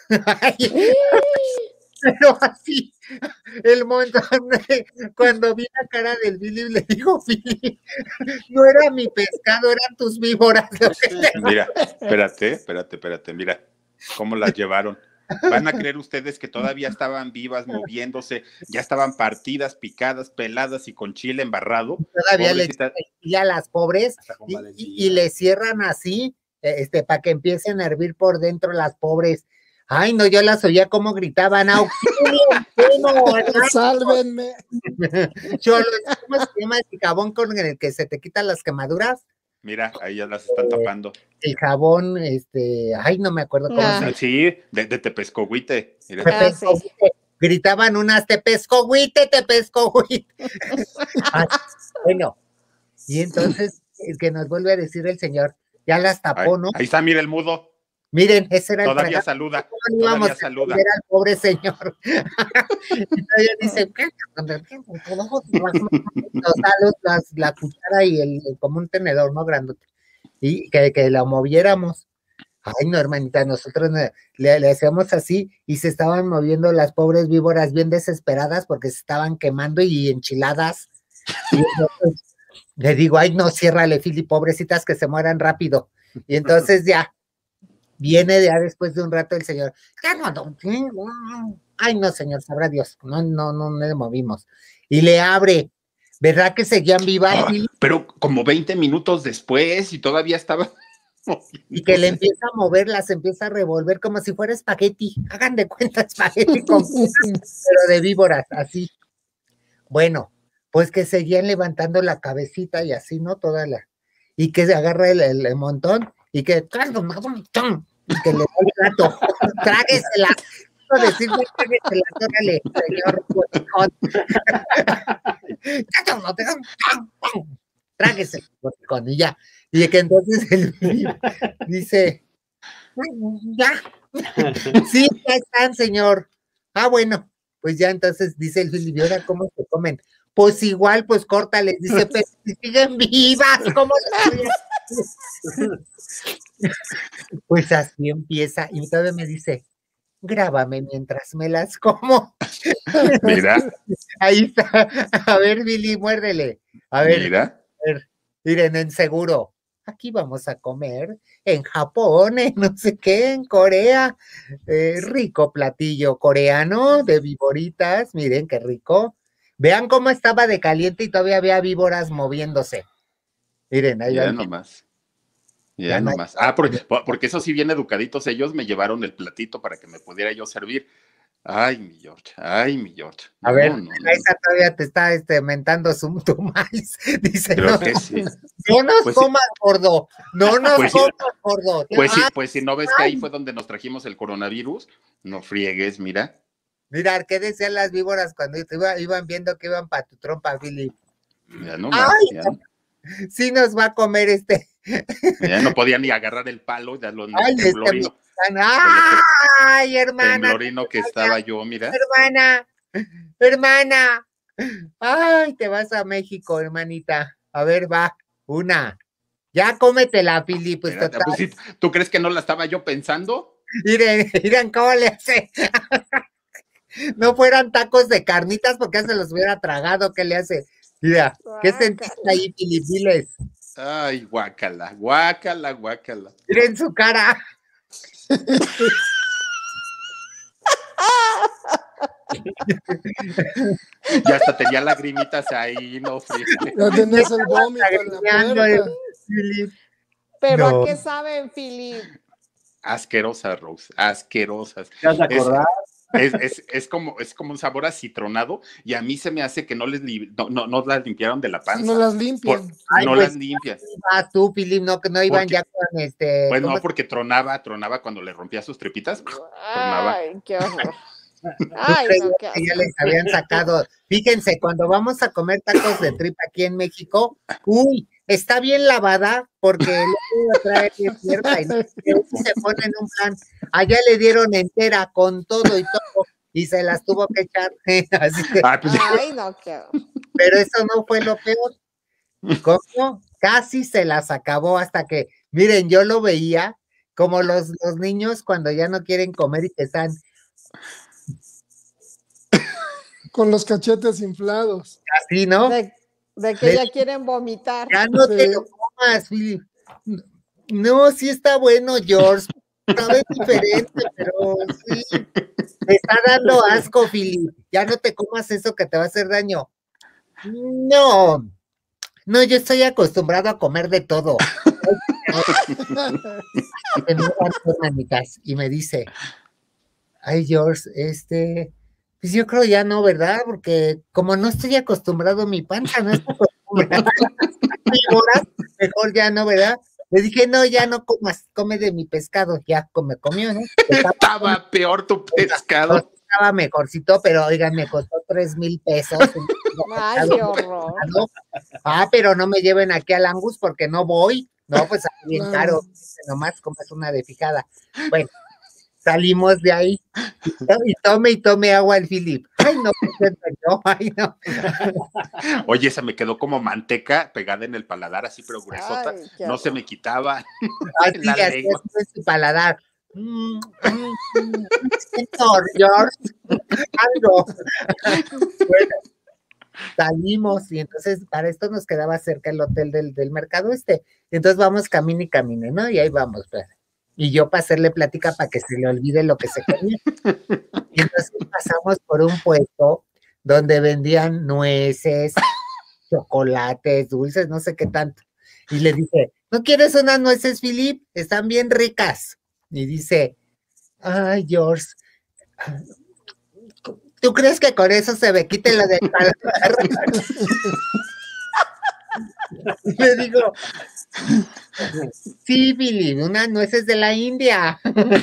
Pero así, el montón de, cuando vi la cara del Billy, le digo, Billy, no era mi pescado, eran tus víboras. Mira, espérate, espérate, espérate, mira cómo las llevaron. Van a creer ustedes que todavía estaban vivas, moviéndose, ya estaban partidas, picadas, peladas y con chile embarrado. Todavía le y a las pobres y, y, y le cierran así, este, para que empiecen a hervir por dentro las pobres. Ay, no, yo las oía como gritaban, ¡auxilio! ¡Sálvenme! Yo, ¿cómo se llama el jabón con el que se te quitan las quemaduras? Mira, ahí ya las están tapando. El jabón, este, ay, no me acuerdo cómo ah. se llama. Sí, de, de Tepescohuite. Ah, sí. Gritaban unas, Tepescohuite, Tepescohuite. Ah, bueno, y entonces, el que nos vuelve a decir el señor, ya las tapó, ahí, ¿no? Ahí está, mira el mudo. Miren, ese era todavía el Todavía saluda. ¿Cómo todavía íbamos saluda. A al pobre señor? Y todavía dice, la, la cuchara y el, el, como un tenedor, ¿no? Grandote. Y que, que la moviéramos. Ay, no, hermanita, nosotros le, le hacíamos así y se estaban moviendo las pobres víboras bien desesperadas porque se estaban quemando y enchiladas. Y entonces, le digo, ay, no, ciérrale, Fili, pobrecitas que se mueran rápido. Y entonces ya, viene ya después de un rato el señor, ay, no, señor, sabrá Dios, no, no, no, no le movimos. Y le abre, ¿verdad que seguían vivas? Oh, pero como veinte minutos después y todavía estaba... Y que le empieza a mover, las empieza a revolver como si fuera espagueti, hagan de cuenta espagueti con pero de víboras, así. Bueno, pues que seguían levantando la cabecita y así, ¿no? Toda la... Y que se agarra el, el, el montón y que... Y que le da el plato, tráguesela. Decirle, tráguesela, órale, señor. tráguese con y ya. Y que entonces el dice, ya, sí, ya están, señor. Ah, bueno, pues ya entonces dice el Philip, ¿y ahora cómo se comen? Pues igual, pues córtales, dice, pero si siguen vivas, ¿cómo se Pues así empieza, y todavía me dice, grábame mientras me las como. Mira. Ahí está. A ver, Billy, muérdele. A ver, Mira. A ver, miren, en seguro. Aquí vamos a comer en Japón, en no sé qué, en Corea. Eh, rico platillo coreano de víboritas. Miren qué rico. Vean cómo estaba de caliente y todavía había víboras moviéndose. Miren, ahí Ya va. nomás. Ya, Ya no hay- nomás. Ah, porque, porque eso sí, bien educaditos ellos me llevaron el platito para que me pudiera yo servir. Ay, mi George, ay, mi George. A No, ver, no, no. esa todavía te está este, mentando su tu maíz. Dice, Creo no, que sí. no nos Pues sí. comas, gordo. No nos Pues sí. comas, gordo. Pues sí, Ay, pues si no ves que ahí fue donde nos trajimos el coronavirus, no friegues, mira. mira, ¿qué decían las víboras cuando te iba- iban viendo que iban para tu trompa, Billy? Ya nomás, Ay, ya, sí nos va a comer este. ya no podía ni agarrar el palo, ya lo Ay, este temblorino, mexicano. Ay, hermana. temblorino que estaba yo, mira. Hermana, hermana. Ay, te vas a México, hermanita. A ver, va. Una. Ya cómetela, Fili, pues Espérate, total. pues, sí, ¿tú crees que no la estaba yo pensando? Miren, miren cómo le hace. No fueran tacos de carnitas porque ya se los hubiera tragado. ¿Qué le hace? Mira, ¿qué sentiste ahí, Fili? Diles. Ay, guácala, guácala, guácala. Miren su cara. Ya hasta tenía lagrimitas ahí, no fíjate. Ya tenías el vómito en la puerta. Pero No. ¿a qué saben, Philip? Asquerosas, Rose, asquerosas. ¿Te vas a Es- acordar? Es, es, es como, es como un sabor acitronado y a mí se me hace que no les li- no, no, no las limpiaron de la panza. No las limpian. Por- Ay, no pues, las limpian. Ah, tú, Fili, no, que no iban Porque- ya con este. Pues ¿cómo no, se- porque tronaba, tronaba cuando le rompía sus tripitas. Tronaba. Ay, qué horror. Tú Ay, creías no, qué que ya asco. les habían sacado. Fíjense, cuando vamos a comer tacos de tripa aquí en México, uy, está bien lavada porque luego trae bien cierta y no- y se pone en un plan. Allá le dieron entera con todo y todo y se las tuvo que echar. Así que- Ah, pues, Ay, no, qué horror. pero eso no fue lo peor. ¿Cómo? Casi se las acabó hasta que, miren, yo lo veía como los, los niños cuando ya no quieren comer y que están Con los cachetes inflados. así, ¿no? De, de que De- ya quieren vomitar. Ya no te Sí. lo comas, Philip. No, sí está bueno, George. Sabe diferente, pero sí. Me está dando asco, Philip. Ya no te comas eso que te va a hacer daño. No. No, yo estoy acostumbrado a comer de todo. Hermanitas, y me dice, ay, George, este, pues yo creo ya no, ¿verdad? Porque como no estoy acostumbrado, mi panza no está acostumbrada a víboras, mejor ya no, ¿verdad? Le dije, no, ya no comas, come de mi pescado, ya me comió, ¿no? Estaba, estaba peor tu pescado. estaba mejorcito, pero oigan, me costó tres mil pesos. Ay, qué horror. Ah, pero no me lleven aquí al Angus porque no voy. No, pues aquí bien Claro. caro. Nomás comes una de fijada. Bueno, salimos de ahí. Y tome y tome agua el Philip. Ay, no, pues yo, ay, no. Oye, esa me quedó como manteca pegada en el paladar, así, pero gruesota. Ay, qué No se horror. me quitaba. Así, La así lengua. es su paladar. Mm, mm, mm, señor George, algo. Bueno, salimos y entonces para esto nos quedaba cerca el hotel del, del mercado este. Entonces vamos camine y camine, ¿no? Y ahí vamos, pues. Y yo para hacerle plática para que se le olvide lo que se comía. Y entonces pasamos por un puesto donde vendían nueces, chocolates, dulces, no sé qué tanto. Y le dije, ¿no quieres unas nueces, Philip? Están bien ricas. Y dice, ay, George, ¿tú crees que con eso se me quite lo del paladar? Y le digo, sí, Billy, unas nueces de la India.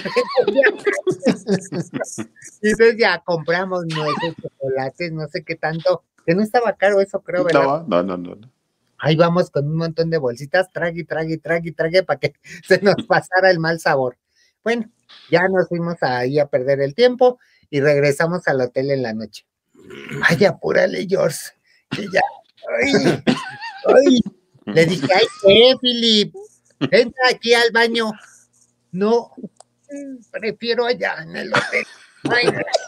Y entonces ya compramos nueces, chocolates, no sé qué tanto, que no estaba caro eso, creo, ¿verdad? No, no, no, no. no. Ahí vamos con un montón de bolsitas, trague, trague, trague, trague, para que se nos pasara el mal sabor. Bueno, ya nos fuimos ahí a perder el tiempo y regresamos al hotel en la noche. Ay, apúrale, George, que ya, ay, ay. Le dije, ay, ¿qué, Philip? Entra aquí al baño. No, prefiero allá en el hotel. Ay,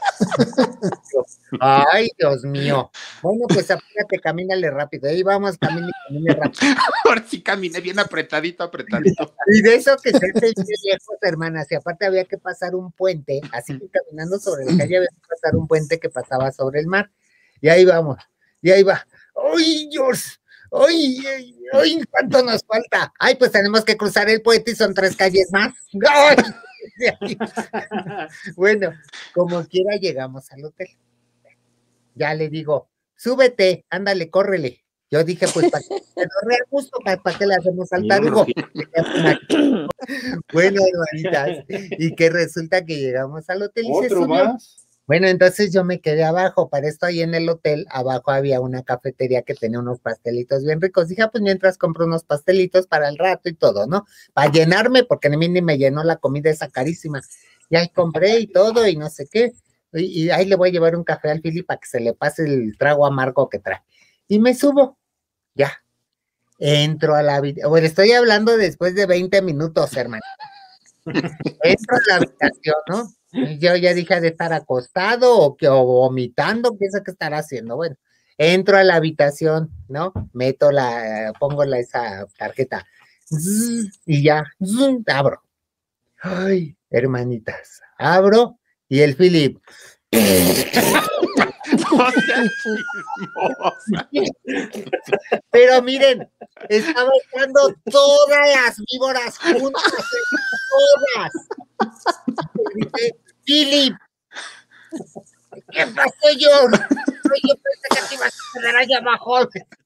ay, Dios mío. Bueno, pues apúrate, camínale rápido. Ahí vamos, camine, camine rápido. Ahora sí caminé bien apretadito, apretadito. Y de eso que se hace lejos, hermanas, y aparte había que pasar un puente, así que caminando sobre la calle había que pasar un puente que pasaba sobre el mar. Y ahí vamos, y ahí va. ¡Ay, Dios! ¡Ay, ay, ay! ¿Cuánto nos falta? Ay, pues tenemos que cruzar el puente y son tres calles más. ¡Ay! Bueno, como quiera llegamos al hotel. Ya le digo, súbete, ándale, córrele. Yo dije, pues, para que se nos rea justo, ¿para, para qué le hacemos al tarugo? Bueno, hermanitas, y que resulta que llegamos al hotel y se ¿Otro subió. más? Bueno, entonces yo me quedé abajo. Para esto ahí en el hotel, abajo había una cafetería que tenía unos pastelitos bien ricos. Dije, ah, pues mientras compro unos pastelitos para el rato y todo, ¿no? Para llenarme, porque a mí ni me llenó la comida esa carísima. Y ahí compré y todo y no sé qué. Y, y ahí le voy a llevar un café al Philip para que se le pase el trago amargo que trae. Y me subo, ya. Entro a la habitación. Bueno, estoy hablando después de veinte minutos, hermano. Entro a la habitación, ¿no? Yo ya dije de estar acostado o, que, o vomitando, qué sé qué estará haciendo. Bueno, entro a la habitación, ¿no? Meto la, pongo la, esa tarjeta zzz, y ya, zzz, abro. Ay, hermanitas, abro y el Philip. Pero miren, estaba echando todas las víboras juntas, todas. Dije, Philip, ¿qué pasó, yo? Yo pensé que te ibas a quedar allá abajo.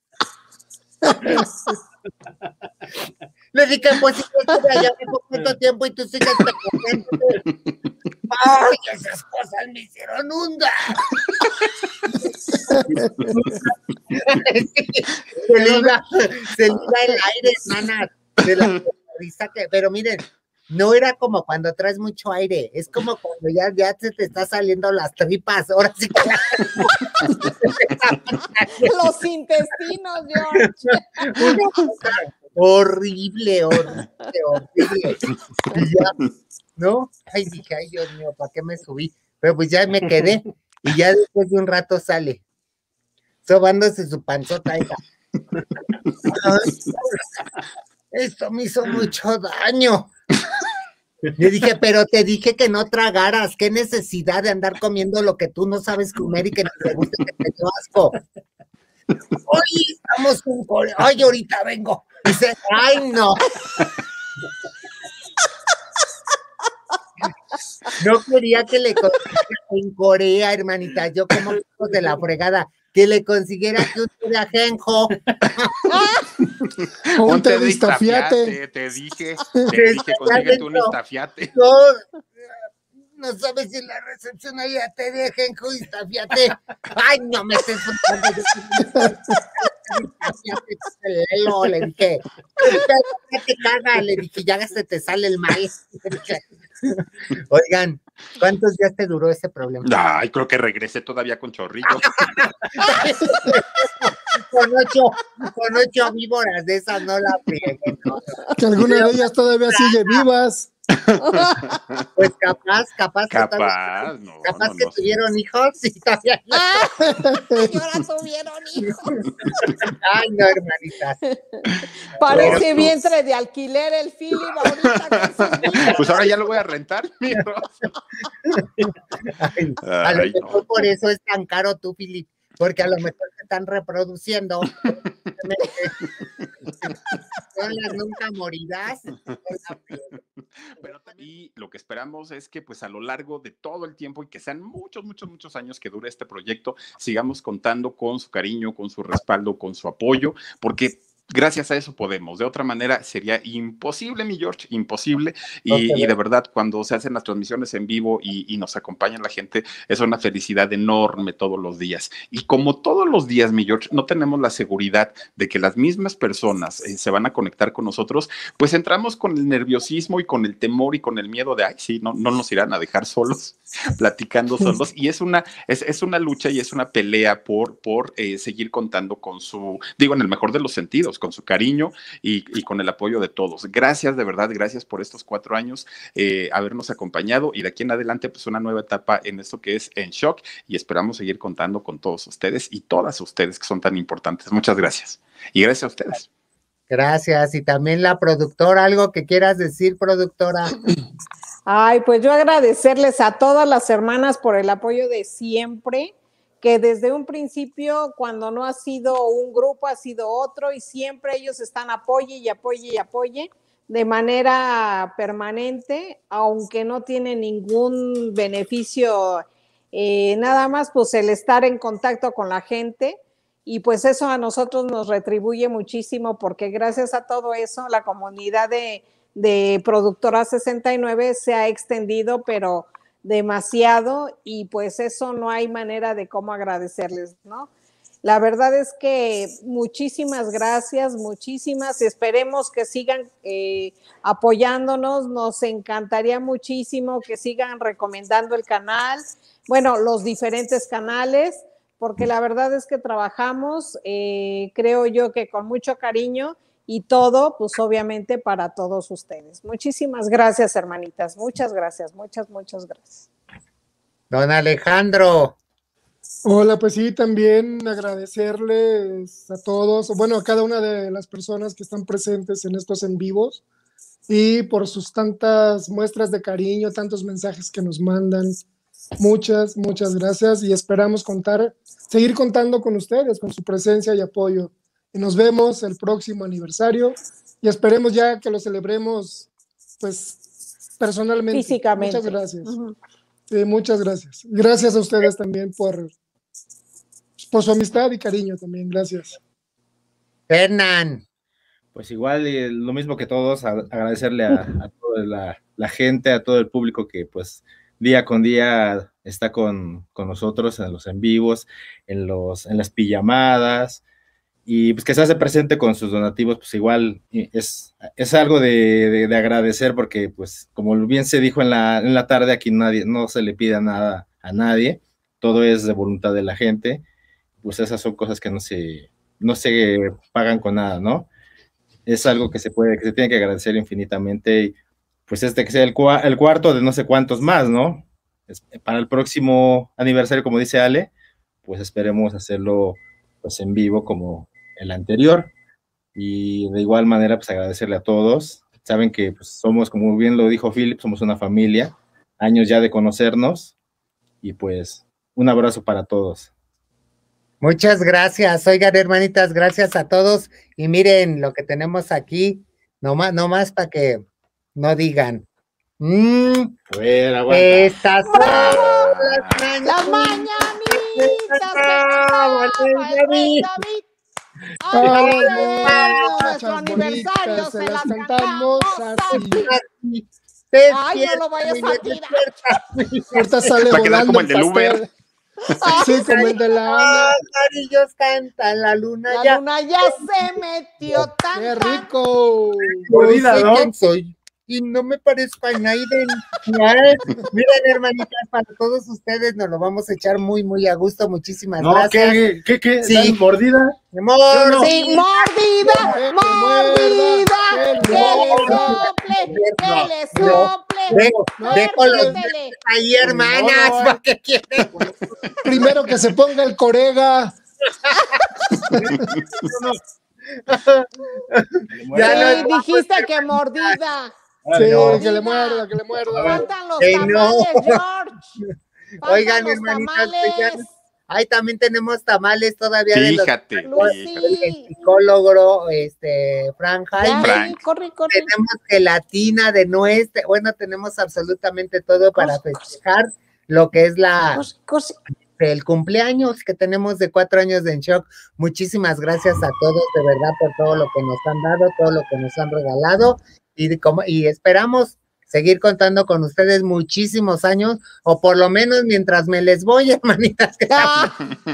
Le dije, pues si yo estuve allá por mucho tiempo y tú sigues pegándote. Ay, esas cosas me hicieron hunda. Se le iba, se le iba el aire, hermana, de la risa que, pero miren, no era como cuando traes mucho aire, es como cuando ya, ya se te está saliendo las tripas, ahora sí que los intestinos, George. Una cosa horrible, horrible, horrible. Y ya, ¿no? Ay, dije, ay, Dios mío, ¿para qué me subí? Pero pues ya me quedé, y ya después de un rato sale, sobándose su panzota, hija. Ay, esto me hizo mucho daño. Le dije, pero te dije que no tragaras, qué necesidad de andar comiendo lo que tú no sabes comer y que no te guste, que te dio asco. Hoy estamos con Corea, ay, ahorita vengo. Dice, ay, no. No quería que le consiguiera en Corea, hermanita, yo como hijos de la fregada, que le consiguiera que un ajenjo. Un té de Iztafiate, te dije, te dije, consíguete un Iztafiate. No, no sabes si la recepción ahí te dejen con Iztafiate. Ay, no me estés contando. Le dije, ¿qué te caga? Le dije, ya se te sale el mal. Oigan, ¿cuántos días te duró ese problema? Ay, creo que regresé todavía con chorrillo. Con ocho, con ocho víboras de esas no la friegué, no. Que alguna de ellas todavía sigue vivas. Pues capaz, capaz. Capaz, que, no, capaz no, que no, tuvieron sí. hijos y todavía no. Y ahora tuvieron hijos. Ay, no, hermanitas. Parece Pero, vientre de alquiler el Philip ahorita. Con pues ahora ya lo voy a rentar, mi Ay, a lo mejor no. Por eso es tan caro tú, Philip, porque a lo mejor se están reproduciendo. Son las nunca morirás. Pero y lo que esperamos es que pues a lo largo de todo el tiempo y que sean muchos, muchos, muchos años que dure este proyecto, sigamos contando con su cariño, con su respaldo, con su apoyo, porque gracias a eso podemos. De otra manera sería imposible, mi George, imposible. Y, y de verdad, cuando se hacen las transmisiones en vivo y, y nos acompaña la gente, es una felicidad enorme todos los días. Y como todos los días, mi George, no tenemos la seguridad de que las mismas personas eh, se van a conectar con nosotros, pues entramos con el nerviosismo y con el temor y con el miedo de, ay, sí, no, no nos irán a dejar solos, platicando solos. Y es una, es, es una lucha y es una pelea por, por eh, seguir contando con su, digo, en el mejor de los sentidos, con su cariño y, y con el apoyo de todos. Gracias, de verdad, gracias por estos cuatro años, eh, habernos acompañado y de aquí en adelante, pues una nueva etapa en esto que es En Shock y esperamos seguir contando con todos ustedes y todas ustedes que son tan importantes. Muchas gracias. Y gracias a ustedes. Gracias. Y también la productora, algo que quieras decir, productora. Ay, pues yo agradecerles a todas las hermanas por el apoyo de siempre, que desde un principio, cuando no ha sido un grupo, ha sido otro, y siempre ellos están apoye y apoye y apoye de manera permanente, aunque no tiene ningún beneficio, eh, nada más pues el estar en contacto con la gente, y pues eso a nosotros nos retribuye muchísimo, porque gracias a todo eso, la comunidad de, de Productora sesenta y nueve se ha extendido, pero demasiado, y pues eso no hay manera de cómo agradecerles, ¿no? La verdad es que muchísimas gracias, muchísimas, esperemos que sigan eh, apoyándonos, nos encantaría muchísimo que sigan recomendando el canal, bueno, los diferentes canales, porque la verdad es que trabajamos, eh, creo yo que con mucho cariño, y todo, pues obviamente para todos ustedes. Muchísimas gracias, hermanitas. Muchas gracias, muchas, muchas gracias. Don Alejandro. Hola, pues sí, también agradecerles a todos, bueno, a cada una de las personas que están presentes en estos en vivos y por sus tantas muestras de cariño, tantos mensajes que nos mandan. Muchas, muchas gracias y esperamos contar, seguir contando con ustedes, con su presencia y apoyo. Y nos vemos el próximo aniversario y esperemos ya que lo celebremos pues personalmente. Físicamente. Muchas gracias. Uh-huh. Sí, muchas gracias. Gracias a ustedes también por, por su amistad y cariño también. Gracias. Fernán. Pues igual, eh, lo mismo que todos, a, agradecerle a, a toda la, la gente, a todo el público que pues día con día está con, con nosotros en los en vivos, en, los, en las pijamadas, y pues que se hace presente con sus donativos, pues igual es, es algo de, de, de agradecer, porque pues como bien se dijo en la, en la tarde, aquí nadie, no se le pide nada a nadie, todo es de voluntad de la gente, pues esas son cosas que no se, no se pagan con nada, ¿no? Es algo que se puede, que se tiene que agradecer infinitamente, y pues este que sea el, cua, el cuarto de no sé cuántos más, ¿no? Es, para el próximo aniversario, como dice Ale, pues esperemos hacerlo pues en vivo como el anterior, y de igual manera pues agradecerle a todos. Saben que pues, somos, como bien lo dijo Philip, somos una familia, años ya de conocernos, y pues un abrazo para todos. Muchas gracias, oigan hermanitas, gracias a todos, y miren lo que tenemos aquí, nomás, nomás para que no digan, mmm, bueno, estas son las, las mañanitas que David. Ay, nuestro aniversario se, se las cantamos así. Ay, no lo vayas a tirar. Ahorita sale va a quedar como el del Uber. Sí, como el de la Ana. Amarillos cantan, la luna la ya. La luna ya se metió tan. ¡Qué rico! Mordida, ¿no? ¿Quién soy? Y no me parezco a Naiden. Miren, hermanitas, para todos ustedes nos lo vamos a echar muy, muy a gusto. Muchísimas no, gracias. ¿Qué, qué, qué? Sí. ¿Mordida? Mordida. Sí, mordida, mordida. Que le sople, que le sople. Dejo los ahí, hermanas, no, ¿para qué quieren? Primero que se ponga el corega. Ya sí, no, dijiste que mordida. Sí, mordida. que le muerda, que le muerda. Faltan los hey, tamales, no. George. Faltan Oigan, los hermanitas, tamales. Ay, también tenemos tamales todavía. Fíjate. De los, sí. El psicólogo, este, Frank Jaime. Frank. Corre, corre. Tenemos gelatina de nuez, bueno, tenemos absolutamente todo para festejar lo que es la... Cos, cos. el cumpleaños que tenemos de cuatro años de En Shock. Muchísimas gracias a todos, de verdad, por todo lo que nos han dado, todo lo que nos han regalado, y, de como, y esperamos seguir contando con ustedes muchísimos años, o por lo menos mientras me les voy, hermanitas. Ah.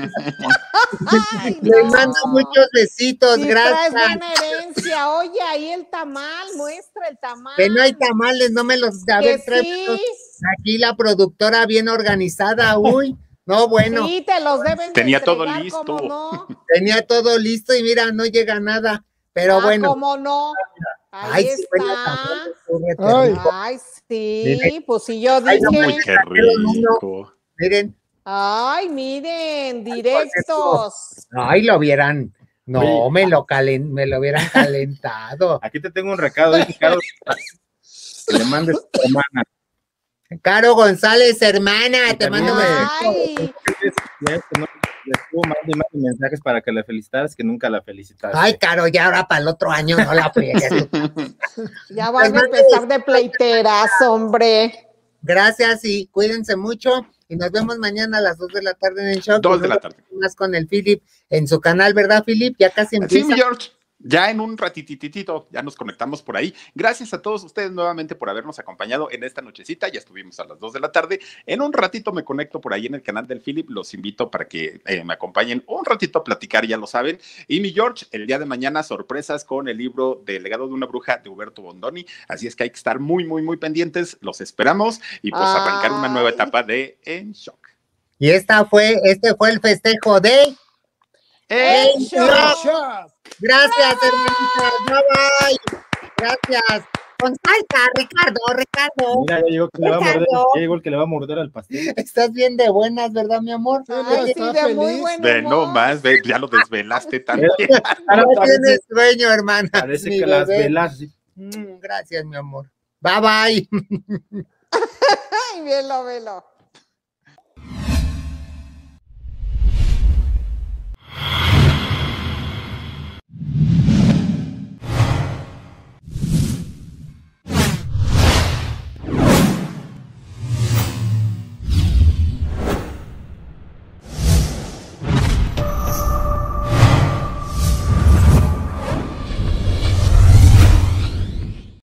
Ay, Les no. mando muchos besitos, Sí, gracias. traes buena herencia. Oye, ahí el tamal, muestra el tamal. Que no hay tamales, no me los... A Que ver, sí. tráemelos. Aquí la productora bien organizada, uy, no, bueno. Sí, te los deben de Tenía todo entregar, listo. ¿cómo no? Tenía todo listo y mira, no llega nada, pero Ah, bueno. ¿cómo no? Ahí Ay, sí, huele a está. tamales, fíjate, Ay. rico. Ay, sí, Miren. pues si yo Ay, no, dije. Uy, qué rico. Miren, Ay, miren, directos. ay, lo vieran. No, Oye. me lo calen, me lo hubieran calentado. Aquí te tengo un recado, dice Caro, que le mandes a tu hermana. Caro González, hermana, Y te también mando me- Ay, Ya es que no le estuvo mandando y mandando mensajes para que la felicitaras, que nunca la felicitaste. Ay, Caro, ya ahora para el otro año no la friegues. ya van a empezar de pleiteras, hombre. Gracias y cuídense mucho. Y nos vemos mañana a las dos de la tarde en el show. Dos de la tarde. Más con el Philip en su canal, ¿verdad, Philip? Ya casi Sí, empieza. mi George. Ya en un ratititito, ya nos conectamos por ahí. Gracias a todos ustedes nuevamente por habernos acompañado en esta nochecita. Ya estuvimos a las dos de la tarde. En un ratito me conecto por ahí en el canal del Philip. Los invito para que eh, me acompañen un ratito a platicar, ya lo saben. Y mi George, el día de mañana, sorpresas con el libro de Legado de una bruja de Huberto Bondoni. Así es que hay que estar muy, muy, muy pendientes. Los esperamos y pues arrancar una nueva Ay. etapa de En Shock. Y esta fue, este fue el festejo de ¡En En shock! Shock. Gracias, hermanita. Bye bye. Gracias. Con salsa, Ricardo, Ricardo. Mira, ya llegó, que le va a morder, Ricardo. ya llegó el que le va a morder al pastel. Estás bien de buenas, ¿verdad, mi amor? Ay, sí, Está de muy feliz. buen De no humor. más, ve, ya lo desvelaste también. No tienes sueño, hermana. Parece Mi que las bebé. velas. sí. Mm, gracias, mi amor. Bye bye. Ay, velo, velo.